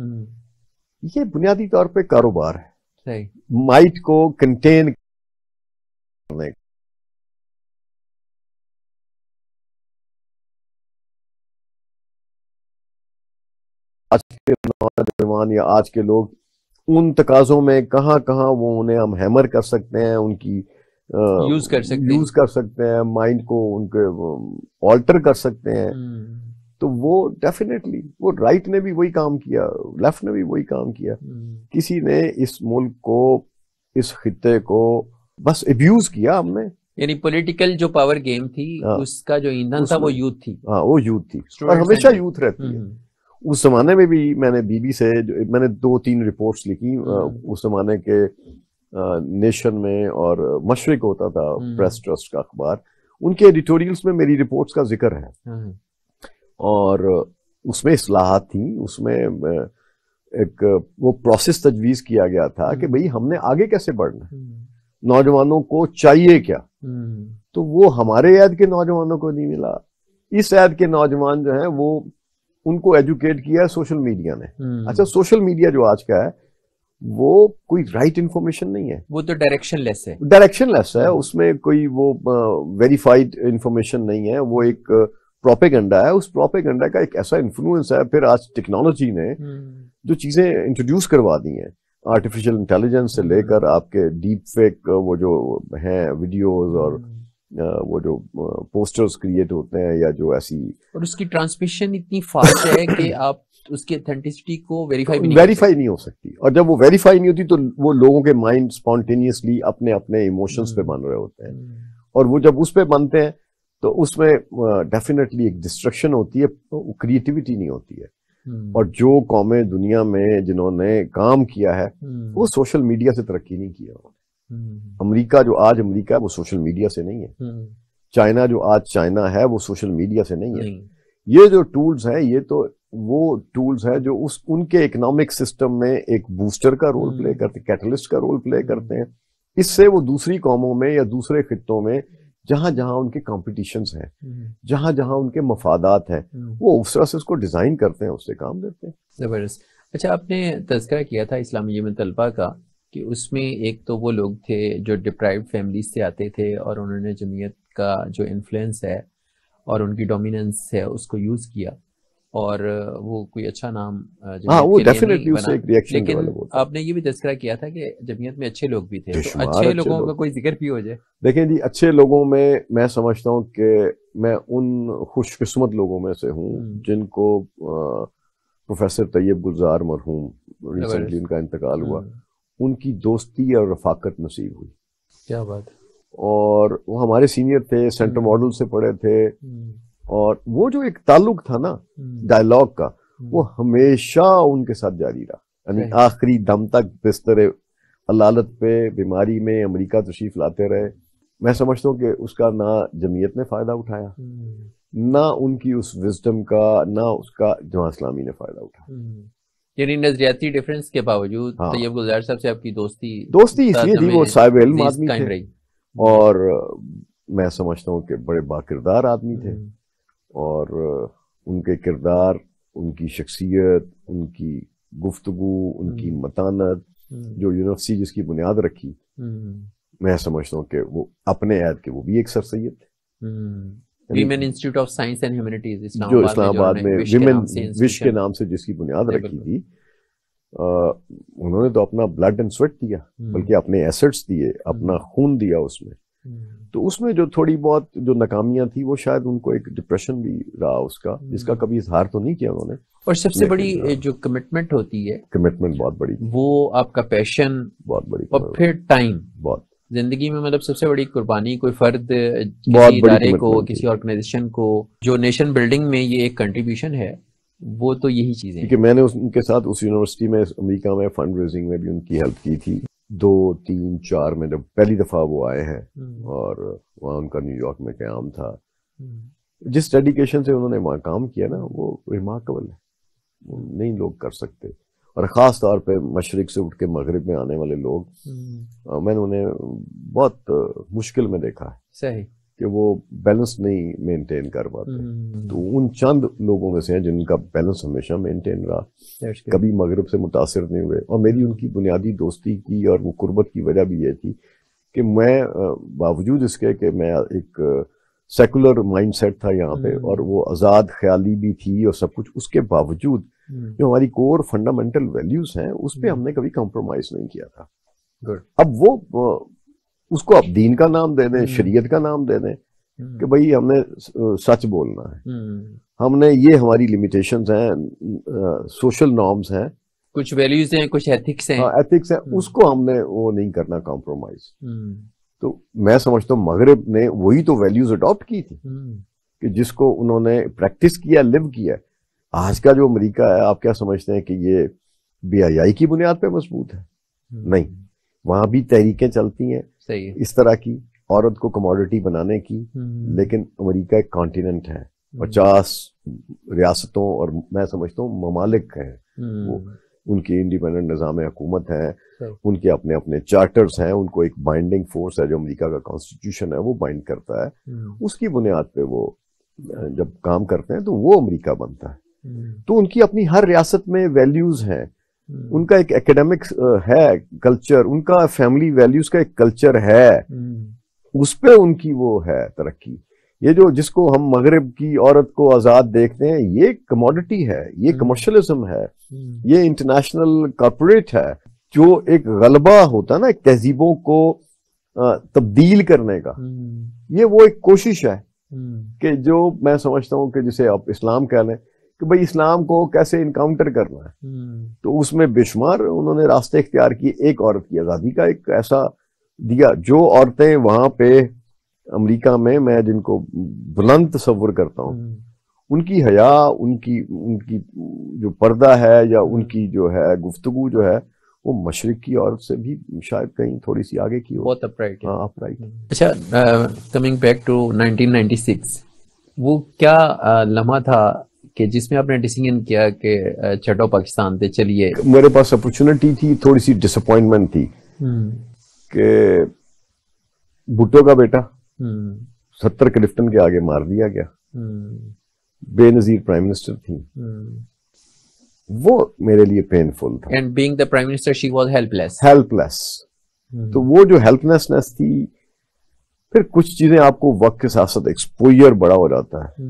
یہ بنیادی طور پہ کاروبار ہے مائٹ کو کنٹین کرنے کا۔ آج کے نوجوان یا آج کے لوگ ان تقاضوں میں کہاں وہ انہیں ہم ہیمر کر سکتے ہیں، ان کی یوز کر سکتے ہیں، مائنڈ کو ان کے آلٹر کر سکتے ہیں، تو وہ ڈیفینیٹلی وہ رائٹ نے بھی وہی کام کیا، لیفٹ نے بھی وہی کام کیا۔ کسی نے اس ملک کو، اس خطے کو بس ابیوز کیا ہم نے، یعنی پولیٹیکل جو پاور گیم تھی اس کا جو ایندھن تھا وہ یوتھ تھی، وہ یوتھ تھی اور ہمیشہ یوتھ رہتی ہے۔ اس زمانے میں بھی میں نے بی بی سے میں نے 2-3 رپورٹس لکھی، اس زمانے کے نیشن میں اور مشرق ہوتا تھا پریس ٹرسٹ کا اخبار، ان کے ایڈیٹوریلز میں میری رپورٹس کا ذکر ہے، اور اس میں اصلاحات تھیں، اس میں ایک وہ پروسیس تجویز کیا گیا تھا کہ بھئی ہم نے آگے کیسے بڑھنا ہے، نوجوانوں کو چاہیے کیا، تو وہ ہمارے عہد کے نوجوانوں کو نہیں ملا۔ اس عہد کے نوجوان جو ہیں وہ ان کو ایجوکیٹ کیا ہے سوشل میڈیا نے۔ اچھا، سوشل میڈیا جو آج کا ہے وہ کوئی رائٹ انفارمیشن نہیں ہے, وہ تو ڈائریکشن لیس ہے, ڈائریکشن لیس ہے, اس میں کوئی وہ ویریفائڈ انفارمیشن نہیں ہے, وہ ایک پروپیگنڈا ہے. اس پروپیگنڈا کا ایک ایسا انفلوئنس ہے. پھر آج ٹیکنالوجی نے جو چیزیں انٹروڈیوس کروا دی ہیں, آرٹیفیشیل انٹیلیجنس سے لے کر آپ کے ڈیپ فیک وہ جو ہیں ویڈیوز اور وہ جو پوسٹرز کریٹ ہوتے ہیں یا جو ایسی, اور اس کی ٹرانسمیشن اتنی فاسٹ ہے کہ آپ اس کی اتھینٹسٹی کو ویریفائی نہیں ہو سکتی. اور جب وہ ویریفائی نہیں ہوتی تو وہ لوگوں کے مائنڈ اسپونٹینیسلی اپنے اپنے ایموشنز پہ بن رہے ہوتے ہیں, اور وہ جب اس پہ بنتے ہیں تو اس میں ڈیفینیٹلی ایک ڈسٹرکشن ہوتی ہے, کریٹیوٹی نہیں ہوتی ہے. اور جو قومیں دنیا میں جنہوں نے کام کیا ہے وہ سوشل میڈیا سے ترقی نہیں کیا. امریکہ جو آج امریکہ ہے وہ سوشل میڈیا سے نہیں ہے, چائنا جو آج چائنا ہے وہ سوشل میڈیا سے نہیں ہے. یہ جو ٹولز ہیں یہ تو وہ ٹولز ہیں جو ان کے اکنامک سسٹم میں ایک بوسٹر کا رول پلے کرتے, کیٹلسٹ کا رول پلے کرتے ہیں. اس سے وہ دوسری قوموں میں یا دوسرے خطوں میں جہاں جہاں ان کے کمپٹیشنز ہیں, جہاں جہاں ان کے مفادات ہیں, وہ اس طرح سے اس کو ڈیزائن کرتے ہیں, اس سے کام لیتے ہیں. زبردست. اچھا, آپ نے تذکرہ کیا تھا اسلامیہ میں طلبہ کا کہ اس میں ایک تو وہ لوگ تھے جو ڈپرائیوڈ فیملیز سے آتے تھے اور انہوں نے جمعیت کا جو انفلوئنس ہے اور ان کی ڈومیننس ہے اس کو یوز کیا, اور وہ کوئی اچھا نام لیکن آپ نے یہ بھی تذکرہ کیا تھا کہ جمعیت میں اچھے لوگ بھی تھے, تو اچھے لوگوں کا کوئی ذکر بھی ہو جائے. دیکھیں جی, اچھے لوگوں میں سمجھتا ہوں کہ میں ان خوش قسمت لوگوں میں سے ہوں جن کو پروفیسر طیب گلزار مرحوم ریسنٹلی ان کا انتقال ہوا, ان کی دوستی اور رفاقت نصیب ہوئی. کیا بات. اور وہ ہمارے سینئر تھے, سینٹر ماڈل سے پڑھے تھے, اور وہ جو ایک تعلق تھا نا ڈائلاگ کا, وہ ہمیشہ ان کے ساتھ جاری رہا. یعنی آخری دم تک بستر علالت پہ بیماری میں امریکہ تشریف لاتے رہے. میں سمجھتا ہوں کہ اس کا نہ جمعیت نے فائدہ اٹھایا, نہ ان کی اس وزڈم کا, نہ اس کا جماعت اسلامی نے فائدہ اٹھایا. یعنی نظریاتی ڈیفرنس کے باوجود طیب گلزار صاحب سے آپ کی دوستی اس لیے تھی, وہ صاحب علم آدمی تھے اور میں سمجھتا ہوں کہ بڑے باکردار آدمی تھے, اور ان کے کردار, ان کی شخصیت, ان کی گفتگو, ان کی متانت, جو یونیورسٹی جس کی بنیاد رکھی, میں سمجھتا ہوں کہ وہ اپنے عہد کے وہ بھی ایک سر سید تھے. Women institute of science and humanities جو اسلام آباد میں ویمن وش کے نام سے جس کی بنیاد رکھی تھی, انہوں نے تو اپنا بلڈ اینڈ سویٹ دیا, بلکہ اپنے ایسٹس دیے, اپنا خون دیا اس میں. تو اس میں جو تھوڑی بہت جو ناکامیاں تھی وہ شاید ان کو ایک ڈپریشن بھی رہا اس کا, جس کا کبھی اظہار تو نہیں کیا انہوں نے. اور سب سے بڑی جو کمٹمنٹ ہوتی ہے, کمٹمنٹ بہت بڑی, وہ آپ کا پیشن بہت بڑی, اور پھر ٹائم. بہت زندگی میں مطلب سب سے بڑی قربانی کوئی فرد کسی ادارے کو, کسی آرگنائزیشن کو, جو نیشن بلڈنگ میں یہ ایک کنٹریبیوشن ہے, وہ تو یہی چیزیں ہیں. کہ میں نے ان کے ساتھ اس یونیورسٹی میں امریکہ میں فنڈ ریزنگ میں بھی ان کی ہیلپ کی تھی. 2, 3, 4 میں جب پہلی دفعہ وہ آئے ہیں, اور وہاں ان کا نیو یارک میں قیام تھا, جس ڈیڈیکیشن سے انہوں نے وہاں کام کیا نا, وہ ریمارکیبل ہے, وہ نہیں لوگ کر سکتے. اور خاص طور پہ مشرق سے اٹھ کے مغرب میں آنے والے لوگ, میں نے انہیں بہت مشکل میں دیکھا ہے. صحیح. کہ وہ بیلنس نہیں مینٹین کر پاتے. تو ان چند لوگوں میں سے ہیں جن کا بیلنس ہمیشہ مینٹین رہا, کبھی مغرب سے متاثر نہیں ہوئے. اور میری ان کی بنیادی دوستی کی اور وہ قربت کی وجہ بھی یہ تھی کہ میں باوجود اس کے کہ میں ایک سیکولر مائنڈ سیٹ تھا یہاں پہ, اور وہ آزاد خیالی بھی تھی اور سب کچھ, اس کے باوجود جو ہماری کور فنڈامنٹل ویلیوز ہیں اس پہ ہم نے کبھی کمپرومائز نہیں کیا تھا. اب وہ اس کو اب دین کا نام دے دیں, شریعت کا نام دے دیں کہ بھئی ہم نے سچ بولنا ہے, ہم نے یہ ہماری لیمیٹیشنز ہیں, سوشل نارمز ہیں, کچھ ویلیوز ہیں, کچھ ایتھکس ہیں, ایتھکس ہیں, اس کو ہم نے وہ نہیں کرنا کمپرومائز. تو میں سمجھتا ہوں مغرب نے وہی تو ویلیوز اڈاپٹ کی تھی کہ جس کو انہوں نے پریکٹس کیا, لیو کیا. آج کا جو امریکہ ہے, آپ کیا سمجھتے ہیں کہ یہ بے حیائی کی بنیاد پہ مضبوط ہے؟ نہیں, وہاں بھی تحریکیں چلتی ہیں اس طرح کی, عورت کو کموڈٹی بنانے کی. لیکن امریکہ ایک کانٹیننٹ ہے, 50 ریاستوں اور میں سمجھتا ہوں ممالک ہیں, وہ ان کی انڈیپینڈنٹ نظام حکومت ہے, ان کے اپنے اپنے چارٹرز ہیں, ان کو ایک بائنڈنگ فورس ہے جو امریکہ کا کانسٹیٹیوشن ہے وہ بائنڈ کرتا ہے. اس کی بنیاد پہ وہ جب کام کرتے ہیں تو وہ امریکہ بنتا ہے. تو ان کی اپنی ہر ریاست میں ویلیوز ہیں, ان کا ایک ایکیڈیمک ہے کلچر, ان کا فیملی ویلیوز کا ایک کلچر ہے, اس پہ ان کی وہ ہے ترقی. یہ جو جس کو ہم مغرب کی عورت کو آزاد دیکھتے ہیں, یہ کموڈٹی ہے, یہ کمرشلزم ہے, یہ انٹرنیشنل کارپوریٹ ہے. جو ایک غلبہ ہوتا ہے نا ایک تہذیبوں کو تبدیل کرنے کا, یہ وہ ایک کوشش ہے کہ جو میں سمجھتا ہوں کہ جسے آپ اسلام کہہ لیں کہ بھئی اسلام کو کیسے انکاؤنٹر کرنا ہے, تو اس میں بے شمار انہوں نے راستے اختیار کیے. ایک عورت کی آزادی کا ایک ایسا دیا, جو عورتیں وہاں پہ امریکہ میں جن کو بلند تصور کرتا ہوں, ان کی حیا, ان کی جو پردہ ہے یا ان کی جو ہے گفتگو جو ہے وہ مشرق کی عورت سے بھی شاید کہیں تھوڑی سی آگے کی ہو. بہت اپرائٹ. ہاں اپرائٹ. اچھا, کمنگ بیک ٹو 1996, وہ کیا لمحہ تھا کہ جس میں آپ نے ڈیسیژن کیا کہ چھٹو پاکستان تے چلیے؟ میرے پاس اپرچونٹی تھی, تھوڑی سی ڈس اپوائنٹمنٹ تھی کہ بھٹو کا بیٹا 70 کلفٹن کے آگے مار دیا گیا, بے نظیر پرائم منسٹر تھی, وہ میرے لیے پینفل تھا. And being the prime minister she was helpless لیس. تو وہ جو ہیلپ لیسنس تھی, پھر کچھ چیزیں آپ کو وقت کے ساتھ ساتھ ایکسپوئر بڑا ہو جاتا ہے,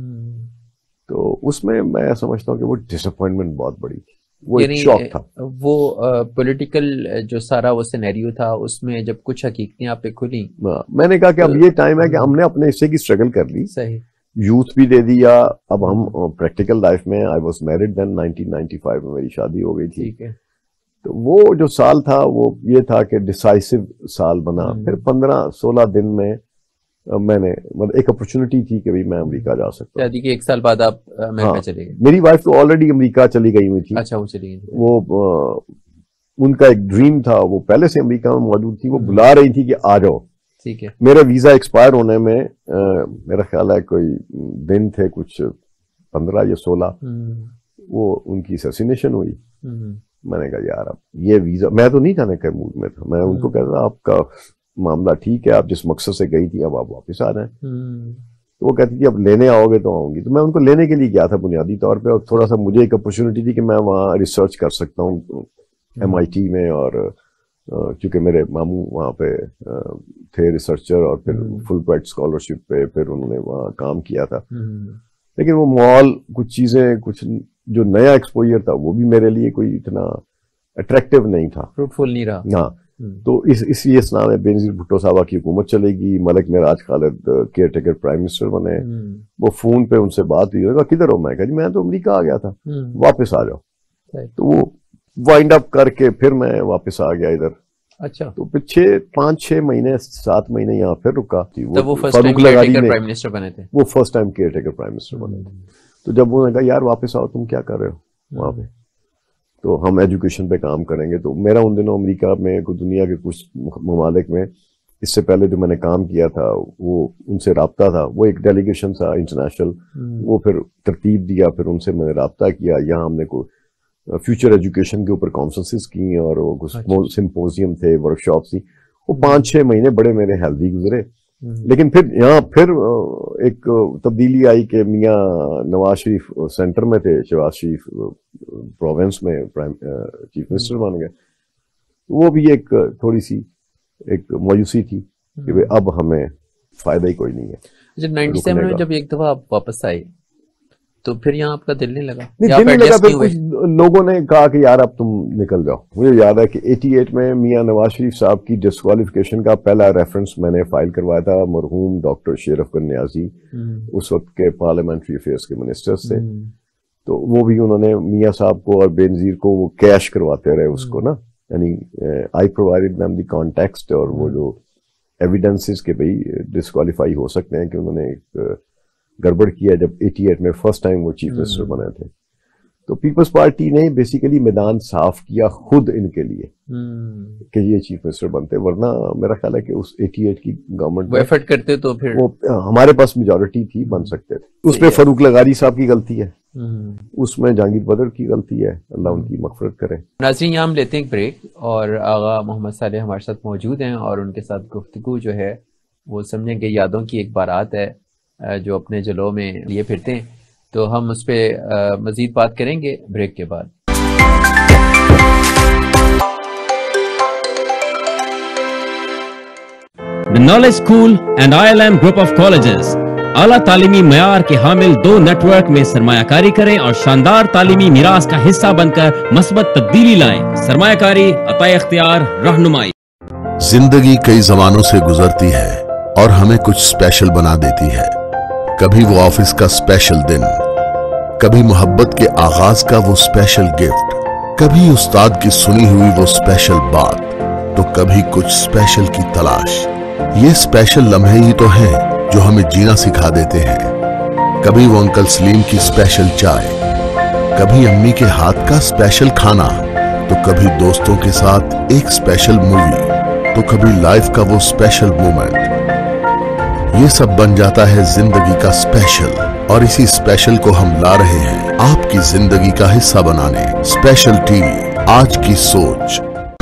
تو اس میں سمجھتا ہوں کہ وہ ڈس اپوائنٹمنٹ بہت بڑی تھی, وہ ایک شوق تھا. وہ پولیٹیکل جو سارا وہ سینیریو تھا, اس میں جب کچھ حقیقتیں آپ پہ کھلی, میں نے کہا کہ اب یہ ٹائم ہے کہ ہم نے اپنے حصے کی اسٹرگل کر لی, صحیح یوتھ بھی دے دیا. اب ہم پریکٹیکل لائف میں, آئی واز میرڈ دین 1995 میں میری شادی ہو گئی تھی. تو وہ جو سال تھا وہ یہ تھا کہ ڈیسائسو سال بنا. پھر 15-16 دن میں میں نے ایک اپرچونٹی تھی کہ میں امریکہ جا سکتا ہوں. شادی کے 1 سال بعد آپ امریکہ چلے گئے؟ میری وائف تو آلریڈی امریکہ چلی گئی ہوئی تھی. اچھا, وہ چلی گئی. وہ ان کا ایک ڈریم تھا, وہ پہلے سے امریکہ میں موجود تھی, وہ بلا رہی تھی کہ آ جاؤ. ٹھیک ہے. میرا ویزا ایکسپائر ہونے میں میرا خیال ہے کوئی دن تھے, کچھ 15 یا 16, وہ ان کی اسیسینیشن ہوئی. میں نے کہا یار اب یہ ویزا, میں تو نہیں جانے کے موڈ میں تھا, میں ان کو کہتا تھا آپ کا معاملہ ٹھیک ہے, آپ جس مقصد سے گئی تھی اب آپ واپس آ رہے ہیں. تو وہ کہتی تھی اب لینے آؤ گے تو آؤں گی. تو میں ان کو لینے کے لیے گیا تھا بنیادی طور پہ, اور تھوڑا سا مجھے ایک اپرچونٹی تھی کہ میں وہاں ریسرچ کر سکتا ہوں MIT میں, اور کیونکہ میرے ماموں وہاں پہ تھے ریسرچر, اور پھر فل برائٹ اسکالرشپ پہ پھر انہوں نے وہاں کام کیا تھا. لیکن وہ ماحول, کچھ چیزیں, کچھ جو نیا ایکسپوئر تھا وہ بھی میرے لیے کوئی اتنا اٹریکٹیو نہیں تھا, فروٹفل نہیں رہا. ہاں, تو اس لیے اسلام میں بے نظیر بھٹو صاحبہ کی حکومت چلے گی, Malik Meraj Khalid caretaker prime minister بنے. وہ فون پہ ان سے بات ہوئی, کہا کدھر ہو؟ میں کہا جی میں تو امریکہ آ گیا تھا, واپس آ جاؤ. تو وہ وائنڈ اپ کر کے پھر میں واپس آ گیا ادھر. اچھا, تو پھر 5-6 مہینے 7 مہینے یہاں پھر رکا. وہ first time caretaker prime minister بنے تھے. وہ first time caretaker prime minister بنے تھے. تو جب انہوں نے کہا یار واپس آؤ, تم کیا کر رہے ہو وہاں پہ, تو ہم ایجوکیشن پہ کام کریں گے. تو میرا ان دنوں امریکہ میں, دنیا کے کچھ ممالک میں, اس سے پہلے جو میں نے کام کیا تھا وہ ان سے رابطہ تھا, وہ ایک ڈیلیگیشن تھا انٹرنیشنل, وہ پھر ترتیب دیا, پھر ان سے میں نے رابطہ کیا. یہاں ہم نے کوئی فیوچر ایجوکیشن کے اوپر کانفرنسز کی, اور وہ سمپوزیم تھے, ورک شاپس تھی. وہ 5-6 مہینے بڑے میرے ہیلدی گزرے. لیکن پھر یہاں پھر ایک تبدیلی آئی کہ میاں نواز شریف سینٹر میں تھے, شہباز شریف پروونس میں چیف منسٹر بن گئے. وہ بھی ایک تھوڑی سی ایک مایوسی تھی کہ اب ہمیں فائدہ ہی کوئی نہیں ہے. جب 97 میں جب ایک دفعہ آپ واپس آئے تو پھر یہاں آپ کا دل نہیں لگا؟ دل نہیں لگا. پھر کچھ لوگوں نے کہا کہ یار اب تم نکل جاؤ. مجھے یاد ہے کہ 88 میں میاں نواز شریف صاحب کی ڈسکوالیفیکیشن کا پہلا ریفرنس میں نے فائل کروایا تھا مرحوم ڈاکٹر شیر افغان نیازی, اس وقت کے پارلیمنٹری افیئرس کے منسٹر سے. تو وہ بھی انہوں نے میاں صاحب کو اور بے نظیر کو وہ کیش کرواتے رہے اس کو نا, یعنی I provided them the context, اور وہ جو ایویڈنسز کے بھئی ڈسکوالیفائی ہو سکتے ہیں کہ انہوں نے ایک گڑبڑ کیا جب 88 میں فرسٹ ٹائم وہ چیف منسٹر بنے تھے. تو پیپلز پارٹی نے بیسیکلی میدان صاف کیا خود ان کے لیے کہ یہ چیف منسٹر بنتے, ورنہ میرا خیال ہے کہ اس 88 کی گورنمنٹ وہ ایفرٹ کرتے تو پھر وہ ہمارے پاس میجورٹی تھی, بن سکتے تھے. اس میں فاروق لغاری صاحب کی غلطی ہے, اس میں جہانگیر بدر کی غلطی ہے, اللہ ان کی مغفرت کرے. ناظرین, یہاں ہم لیتے ہیں ایک بریک, اور آغا محمد صالح ہمارے ساتھ موجود ہیں, اور ان کے ساتھ گفتگو جو ہے وہ سمجھیں کہ یادوں کی ایک بارات ہے جو اپنے جلوں میں لیے پھرتے ہیں. تو ہم اس پہ مزید بات کریں گے بریک کے بعد. The Knowledge School and ILM Group of Colleges आला तालीमी मयार के हामिल 2 नेटवर्क में सरमायाकारी करें और शानदार तालीमी मीरास का हिस्सा बनकर मस्बत तब्दीली लाएं। सरमायाकारी, अताए इख्तियार, रहनुमाई। जिंदगी कई जमानों से गुजरती है और हमें कुछ स्पेशल बना देती है। कभी वो ऑफिस का स्पेशल दिन, कभी मोहब्बत के आगाज का वो स्पेशल गिफ्ट, कभी उस्ताद की सुनी हुई वो स्पेशल बात, तो कभी कुछ स्पेशल की तलाश। ये स्पेशल लम्हे ही तो हैं जो हमें जीना सिखा देते हैं। कभी वो अंकल सलीम की स्पेशल चाय, कभी अम्मी के हाथ का स्पेशल खाना, तो कभी दोस्तों के साथ एक स्पेशल मूवी, तो कभी लाइफ का वो स्पेशल मोमेंट। ये सब बन जाता है जिंदगी का स्पेशल, और इसी स्पेशल को हम ला रहे हैं आपकी जिंदगी का हिस्सा बनाने। स्पेशल टीवी, आज की सोच।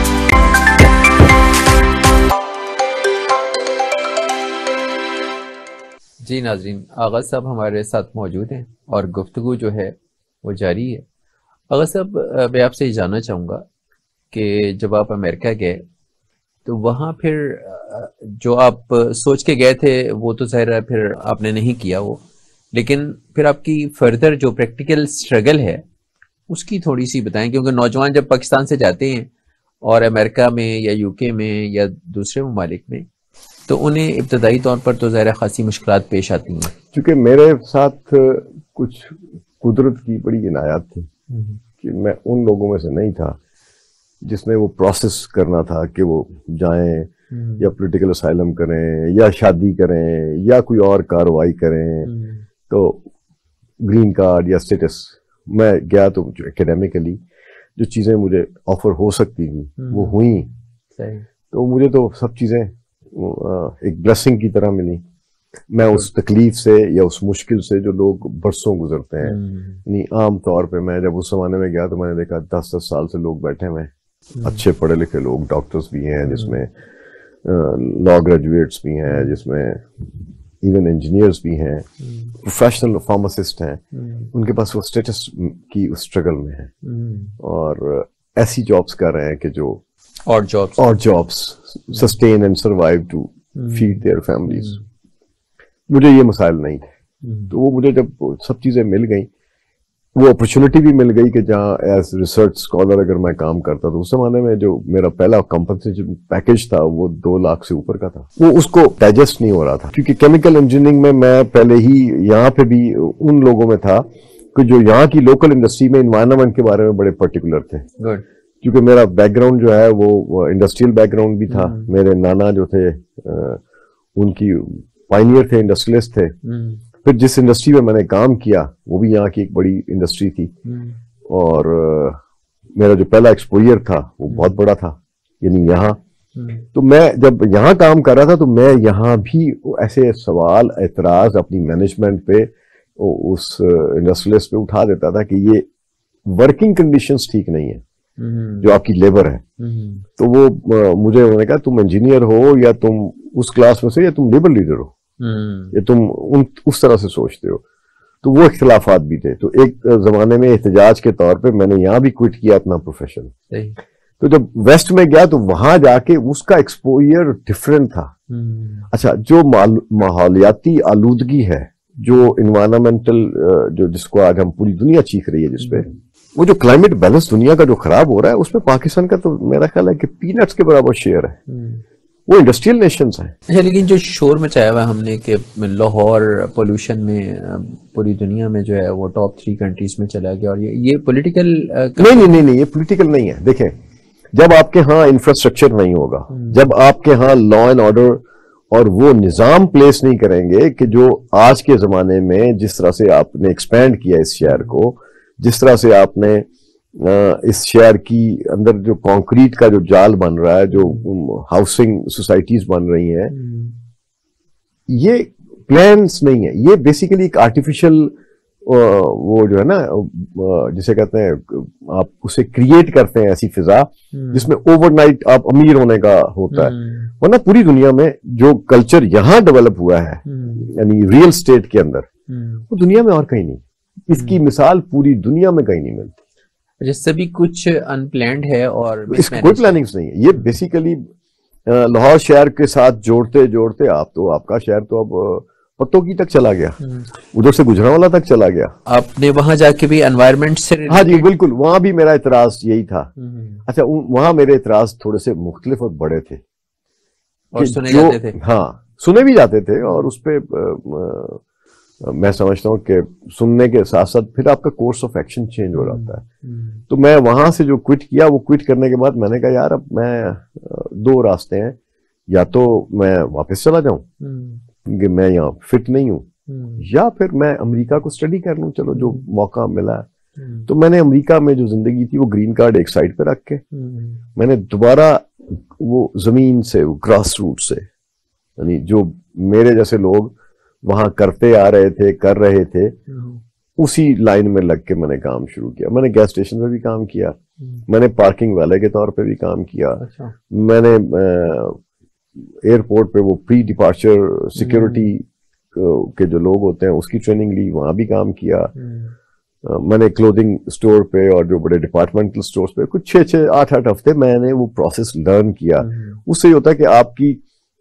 जी नाज़रीन, आगा साहब हमारे साथ मौजूद हैं और गुफ्तगू जो है वो जारी है। आगा साहब, मैं आपसे ये जानना चाहूँगा कि जब आप अमेरिका गए तो वहाँ फिर जो आप सोच के गए थे वो तो ज़ाहिर है फिर आपने नहीं किया वो, लेकिन फिर आपकी फर्दर जो प्रैक्टिकल स्ट्रगल है उसकी थोड़ी सी बताएं, क्योंकि नौजवान जब पाकिस्तान से जाते हैं और अमेरिका में या यूके में या दूसरे ममालिक में, तो उन्हें इब्तदाई तौर पर तो ज़ाहिर खासी मुश्किलात पेश आती हैं। क्योंकि मेरे साथ कुछ कुदरत की बड़ी इनायत थी कि मैं उन लोगों में से नहीं था जिसने वो प्रोसेस करना था कि वो जाएं या पॉलिटिकल असाइलम करें या शादी करें या कोई और कार्रवाई करें, तो ग्रीन कार्ड या स्टेटस। मैं गया तो जो एकेडमिकली जो चीज़ें मुझे ऑफर हो सकती थी वो हुई, तो मुझे तो सब चीज़ें एक ब्लेसिंग की तरह मिली। मैं उस तकलीफ से या उस मुश्किल से जो लोग बरसों गुजरते हैं, यानी आम तौर पे मैं जब उस जमाने में गया तो मैंने देखा 10-10 साल से लोग बैठे हुए, अच्छे पढ़े लिखे लोग, डॉक्टर्स भी हैं जिसमें, लॉ ग्रेजुएट्स भी हैं जिसमें, इवन इंजीनियर्स भी हैं, प्रोफेशनल फार्मासिस्ट हैं, उनके पास वो स्टेटस की स्ट्रगल में है और ऐसी जॉब्स कर रहे हैं कि जो और jobs sustain and survive to feed their families. मुझे ये मसाइल नहीं थे, तो वो मुझे जब सब चीजें मिल गई, वो अपॉर्चुनिटी भी मिल गई कि जहाँ एज रिसर्च स्कॉलर अगर मैं काम करता तो उस जमाने में जो मेरा पहला कंपनसेशन पैकेज था वो 2 लाख से ऊपर का था। वो उसको डाइजेस्ट नहीं हो रहा था, क्योंकि केमिकल इंजीनियरिंग में मैं पहले ही यहाँ पे भी उन लोगों में था कि जो यहाँ की लोकल इंडस्ट्री में इन्वायरमेंट के बारे में बड़े पर्टिकुलर थे। क्योंकि मेरा बैकग्राउंड जो है वो इंडस्ट्रियल बैकग्राउंड भी था। मेरे नाना जो थे उनकी पायनियर थे, इंडस्ट्रियलिस्ट थे। फिर जिस इंडस्ट्री में मैंने काम किया वो भी यहाँ की एक बड़ी इंडस्ट्री थी, और मेरा जो पहला एक्सपोजर था वो बहुत बड़ा था, यानी यहाँ। तो मैं जब यहाँ काम कर रहा था तो मैं यहाँ भी ऐसे सवाल एतराज अपनी मैनेजमेंट पे उस इंडस्ट्रियलिस्ट पे उठा देता था कि ये वर्किंग कंडीशंस ठीक नहीं है जो आपकी लेबर है। तो वो मुझे उन्होंने कहा तुम इंजीनियर हो या तुम उस क्लास में से, या तुम लेबर लीडर हो, या तुम उस तरह से सोचते हो। तो वो इख्तिलाफात भी थे। तो एक जमाने में एहतजाज के तौर पे मैंने यहाँ भी क्विट किया अपना प्रोफेशन। तो जब वेस्ट में गया तो वहां जाके उसका एक्सपोजर डिफरेंट था। अच्छा, जो माहौलियाती आलूदगी है, जो इन्वायरमेंटल जो जिसको आज हम पूरी दुनिया चीख रही है, जिसपे वो जो क्लाइमेट बैलेंस दुनिया का जो खराब हो रहा है, उसमें पाकिस्तान का तो मेरा ख्याल है कि पीनट्स के बराबर शेयर है। वो इंडस्ट्रियल नेशंस हैं। लेकिन जो शोर मचाया हुआ हमने कि लाहौर पोल्यूशन में पूरी दुनिया में जो है वो टॉप 3 कंट्रीज में चला गया, और ये पॉलिटिकल नहीं, ये पॉलिटिकल नहीं है। देखें, जब आपके यहाँ इंफ्रास्ट्रक्चर नहीं होगा, जब आपके यहाँ लॉ एंड ऑर्डर और वो निजाम प्लेस नहीं करेंगे कि जो आज के जमाने में जिस तरह से आपने एक्सपैंड किया इस शहर को, जिस तरह से आपने इस शहर की अंदर जो कंक्रीट का जो जाल बन रहा है, जो हाउसिंग सोसाइटीज बन रही हैं, ये प्लान्स नहीं है, ये बेसिकली एक आर्टिफिशियल वो जो है ना, जिसे कहते हैं, आप उसे क्रिएट करते हैं ऐसी फिजा जिसमें ओवरनाइट आप अमीर होने का होता है। वरना पूरी दुनिया में जो कल्चर यहाँ डेवलप हुआ है, यानी रियल स्टेट के अंदर, वो दुनिया में और कहीं नहीं। इसकी मिसाल पूरी दुनिया में कहीं नहीं मिलती। जिससे भी कुछ अनप्लान्ड है और इसकी कोई प्लानिंग्स नहीं है। ये बेसिकली لاہور شہر کے ساتھ جوڑتے جوڑتے آپ کا شہر تو اب پتوں کی تک چلا گیا, ادھر سے گجرانوالا تک چلا گیا. آپ نے وہاں جا کے بھی انوائرمنٹ سے؟ ہاں جی بالکل, وہاں بھی میرا اعتراض یہی تھا. اچھا وہاں میرے اعتراض تھوڑے سے مختلف اور بڑے تھے, اور سنے جاتے تھے. ہاں سنے بھی جاتے تھے, اور اس پہ میں سمجھتا ہوں کہ سننے کے ساتھ ساتھ پھر آپ کا کورس آف ایکشن چینج ہو جاتا ہے. تو میں وہاں سے جو کوئٹ کیا, وہ کوئٹ کرنے کے بعد میں نے کہا یار اب میں 2 راستے ہیں, یا تو میں واپس چلا جاؤں کیونکہ میں یہاں فٹ نہیں ہوں, یا پھر میں امریکہ کو اسٹڈی کر لوں, چلو جو موقع ملا ہے. تو میں نے امریکہ میں جو زندگی تھی وہ گرین کارڈ ایک سائڈ پہ رکھ کے میں نے دوبارہ وہ زمین سے, وہ گراس روٹ سے, یعنی جو میرے جیسے لوگ وہاں کرتے آ رہے تھے, کر رہے تھے, اسی لائن میں لگ کے میں نے کام شروع کیا. میں نے گیس اسٹیشن پہ بھی کام کیا, میں نے پارکنگ والے کے طور پہ بھی کام کیا, میں نے ایئرپورٹ پہ وہ پری ڈپارچر سیکیورٹی کے جو لوگ ہوتے ہیں اس کی ٹریننگ لی, وہاں بھی کام کیا. میں نے کلودنگ اسٹور پہ اور جو بڑے ڈپارٹمنٹل اسٹورز پہ کچھ 6-8 ہفتے میں نے وہ پروسیس لرن کیا. اس سے یہ ہوتا ہے کہ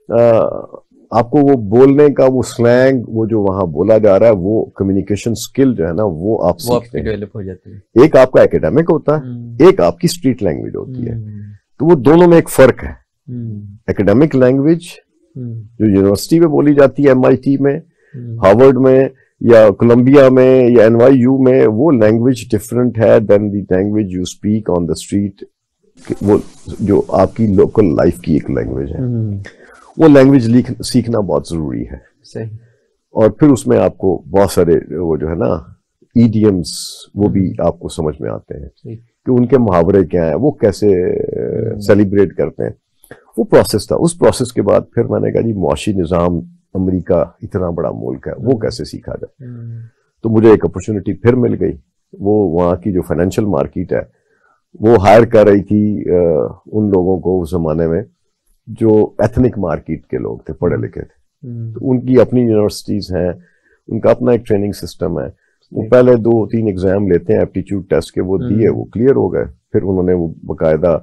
آپ کو وہ بولنے کا وہ سلینگ, وہ جو وہاں بولا جا رہا ہے, وہ کمیونیکیشن سکل جو ہے نا وہ آپ سیکھتے ہیں. ڈیولپ ہو جاتی ہے. ایک آپ کا ایکیڈیمک ہوتا ہے, ایک آپ کی اسٹریٹ لینگویج ہوتی ہے. تو وہ دونوں میں ایک فرق ہے. ایکیڈیمک لینگویج جو یونیورسٹی میں بولی جاتی ہے, MIT میں, ہارورڈ میں, یا کولمبیا میں, یا NYU میں, وہ لینگویج ڈفرنٹ ہے than the language you speak on the street. وہ جو آپ کی لوکل لائف کی ایک لینگویج ہے, وہ لینگویج سیکھنا بہت ضروری ہے. اور پھر اس میں آپ کو بہت سارے وہ جو ہے نا ایڈیمز, وہ بھی آپ کو سمجھ میں آتے ہیں کہ ان کے محاورے کیا ہیں, وہ کیسے سیلیبریٹ کرتے ہیں. وہ پروسیس تھا. اس پروسیس کے بعد پھر میں نے کہا جی معاشی نظام امریکہ اتنا بڑا ملک ہے, وہ کیسے سیکھا جائے. تو مجھے ایک اپرچونٹی پھر مل گئی. وہ وہاں کی جو فائنینشیل مارکیٹ ہے وہ ہائر کر رہی تھی ان لوگوں کو اس زمانے میں جو ایتھنک مارکیٹ کے لوگ تھے, پڑھے لکھے تھے. تو ان کی اپنی یونیورسٹیز ہیں, ان کا اپنا ایک ٹریننگ سسٹم ہے. وہ پہلے 2-3 ایگزام لیتے ہیں ایپٹیچیوڈ ٹیسٹ کے, وہ دیے, وہ کلیئر ہو گئے. پھر انہوں نے وہ باقاعدہ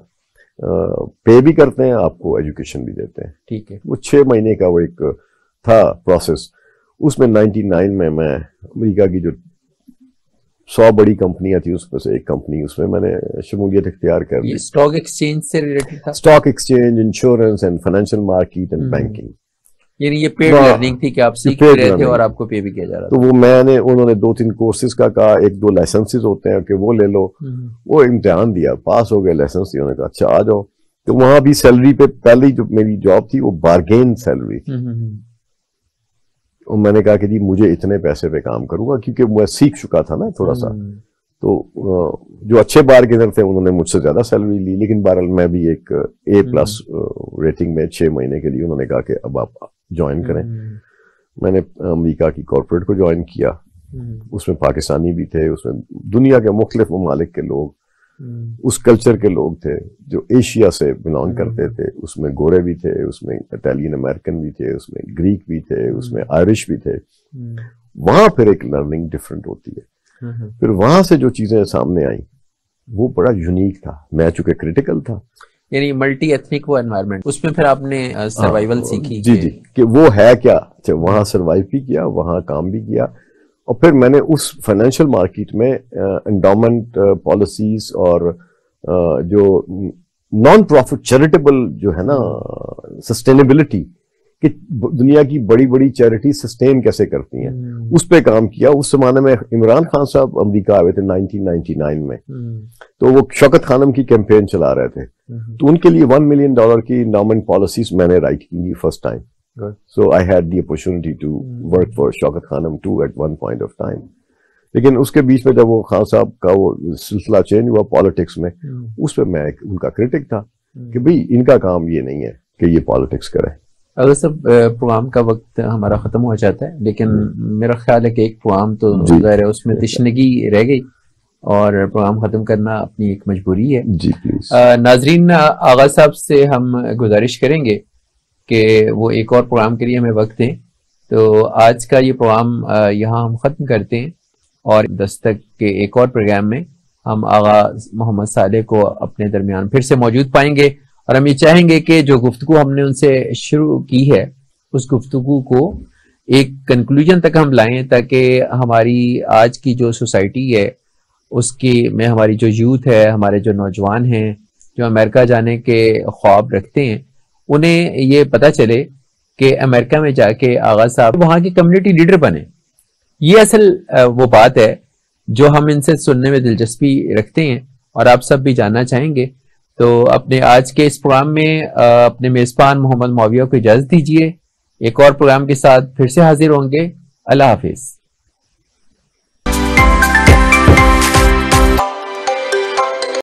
پے بھی کرتے ہیں, آپ کو ایجوکیشن بھی دیتے ہیں. ٹھیک ہے. وہ 6 مہینے کا وہ ایک تھا پروسیس. اس میں 99 میں امریکہ کی جو 100 بڑی کمپنیاں تھی اس میں سے ایک کمپنی, اس میں نے شمولیت اختیار کر لی. اسٹاک ایکسچینج سے ریلیٹڈ تھا. Stock exchange, insurance and financial market and banking. یعنی یہ پیڈ لرننگ تھی کہ آپ سیکھ رہے تھے اور آپ کو پے بھی کیا جا رہا تھا. تو وہ انہوں نے 2-3 کورسز کا کہا, 1-2 لائسنسز ہوتے ہیں کہ وہ لے لو. وہ امتحان دیا, پاس ہو گئے, لائسنس دیا, انہوں نے کہا اچھا آ جاؤ. تو وہاں بھی سیلری پہ, پہلی جو میری جاب تھی وہ بارگین سیلری تھی. اور میں نے کہا کہ جی مجھے اتنے پیسے پہ کام کروں گا, کیونکہ میں سیکھ چکا تھا نا تھوڑا سا. تو جو اچھے بارگینر تھے انہوں نے مجھ سے زیادہ سیلری لی, لیکن بہرحال میں بھی ایک A+ ریٹنگ میں 6 مہینے کے لیے انہوں نے کہا کہ اب آپ جوائن کریں. میں نے امریکہ کی کارپوریٹ کو جوائن کیا. اس میں پاکستانی بھی تھے, اس میں دنیا کے مختلف ممالک کے لوگ, اس کلچر کے لوگ تھے جو ایشیا سے بلانگ کرتے تھے. اس میں گورے بھی تھے, اس میں اٹیلین امریکن بھی تھے, اس میں گریک بھی تھے, اس میں آئرش بھی تھے. وہاں پھر ایک لرننگ ڈفرنٹ ہوتی ہے. پھر وہاں سے جو چیزیں سامنے آئیں وہ بڑا یونیک تھا. میں چونکہ کریٹیکل تھا, یعنی ملٹی ایتھنک وہ انوائرمنٹ, اس میں پھر آپ نے سروائیول سیکھی. جی کہ وہ ہے کیا. وہاں سروائیو بھی کیا, وہاں کام بھی کیا. اور پھر میں نے اس فائنینشیل مارکیٹ میں انڈاؤمنٹ پالیسیز اور جو نان پروفٹ چیریٹیبل جو ہے نا سسٹینیبلٹی, کہ دنیا کی بڑی بڑی چیریٹی سسٹین کیسے کرتی ہیں, اس پہ کام کیا. اس زمانے میں عمران خان صاحب امریکہ آئے تھے 1999 میں, تو وہ شوکت خانم کی کیمپین چلا رہے تھے. تو ان کے لیے $1 ملین کی انڈاؤمنٹ پالیسیز میں نے رائٹ کی first time. So I had the opportunity to work for Shaukat Khanum too at one point of time. لیکن اس کے بیچ میں جب وہ خان صاحب کا وہ سلسلہ چینج ہوا پالیٹکس میں, اس پہ میں ان کا کرٹک تھا کہ بھئی ان کا کام یہ نہیں ہے کہ یہ پالیٹکس کرے. اگر سب پروگرام کا وقت ہمارا ختم ہو جاتا ہے, لیکن میرا خیال ہے کہ ایک پروگرام تو ظاہر ہے اس میں تشنگی رہ گئی اور پروگرام ختم کرنا اپنی ایک مجبوری ہے. جی پلیز. ناظرین, آغا صاحب سے ہم گزارش کریں گے کہ وہ ایک اور پروگرام کے لیے ہمیں وقت دیں. تو آج کا یہ پروگرام یہاں ہم ختم کرتے ہیں, اور دستک کے ایک اور پروگرام میں ہم آغا محمد صالح کو اپنے درمیان پھر سے موجود پائیں گے. اور ہم یہ چاہیں گے کہ جو گفتگو ہم نے ان سے شروع کی ہے اس گفتگو کو ایک کنکلوژن تک ہم لائیں، تاکہ ہماری آج کی جو سوسائٹی ہے اس کی میں ہماری جو یوتھ ہے، ہمارے جو نوجوان ہیں جو امریکہ جانے کے خواب رکھتے ہیں، انہیں یہ پتہ چلے کہ امریکہ میں جا کے آغا صاحب وہاں کی کمیونٹی لیڈر بنے. یہ اصل وہ بات ہے جو ہم ان سے سننے میں دلچسپی رکھتے ہیں اور آپ سب بھی جاننا چاہیں گے. تو اپنے آج کے اس پروگرام میں اپنے میزبان محمد معاویہ کو اجازت دیجیے. ایک اور پروگرام کے ساتھ پھر سے حاضر ہوں گے. اللہ حافظ.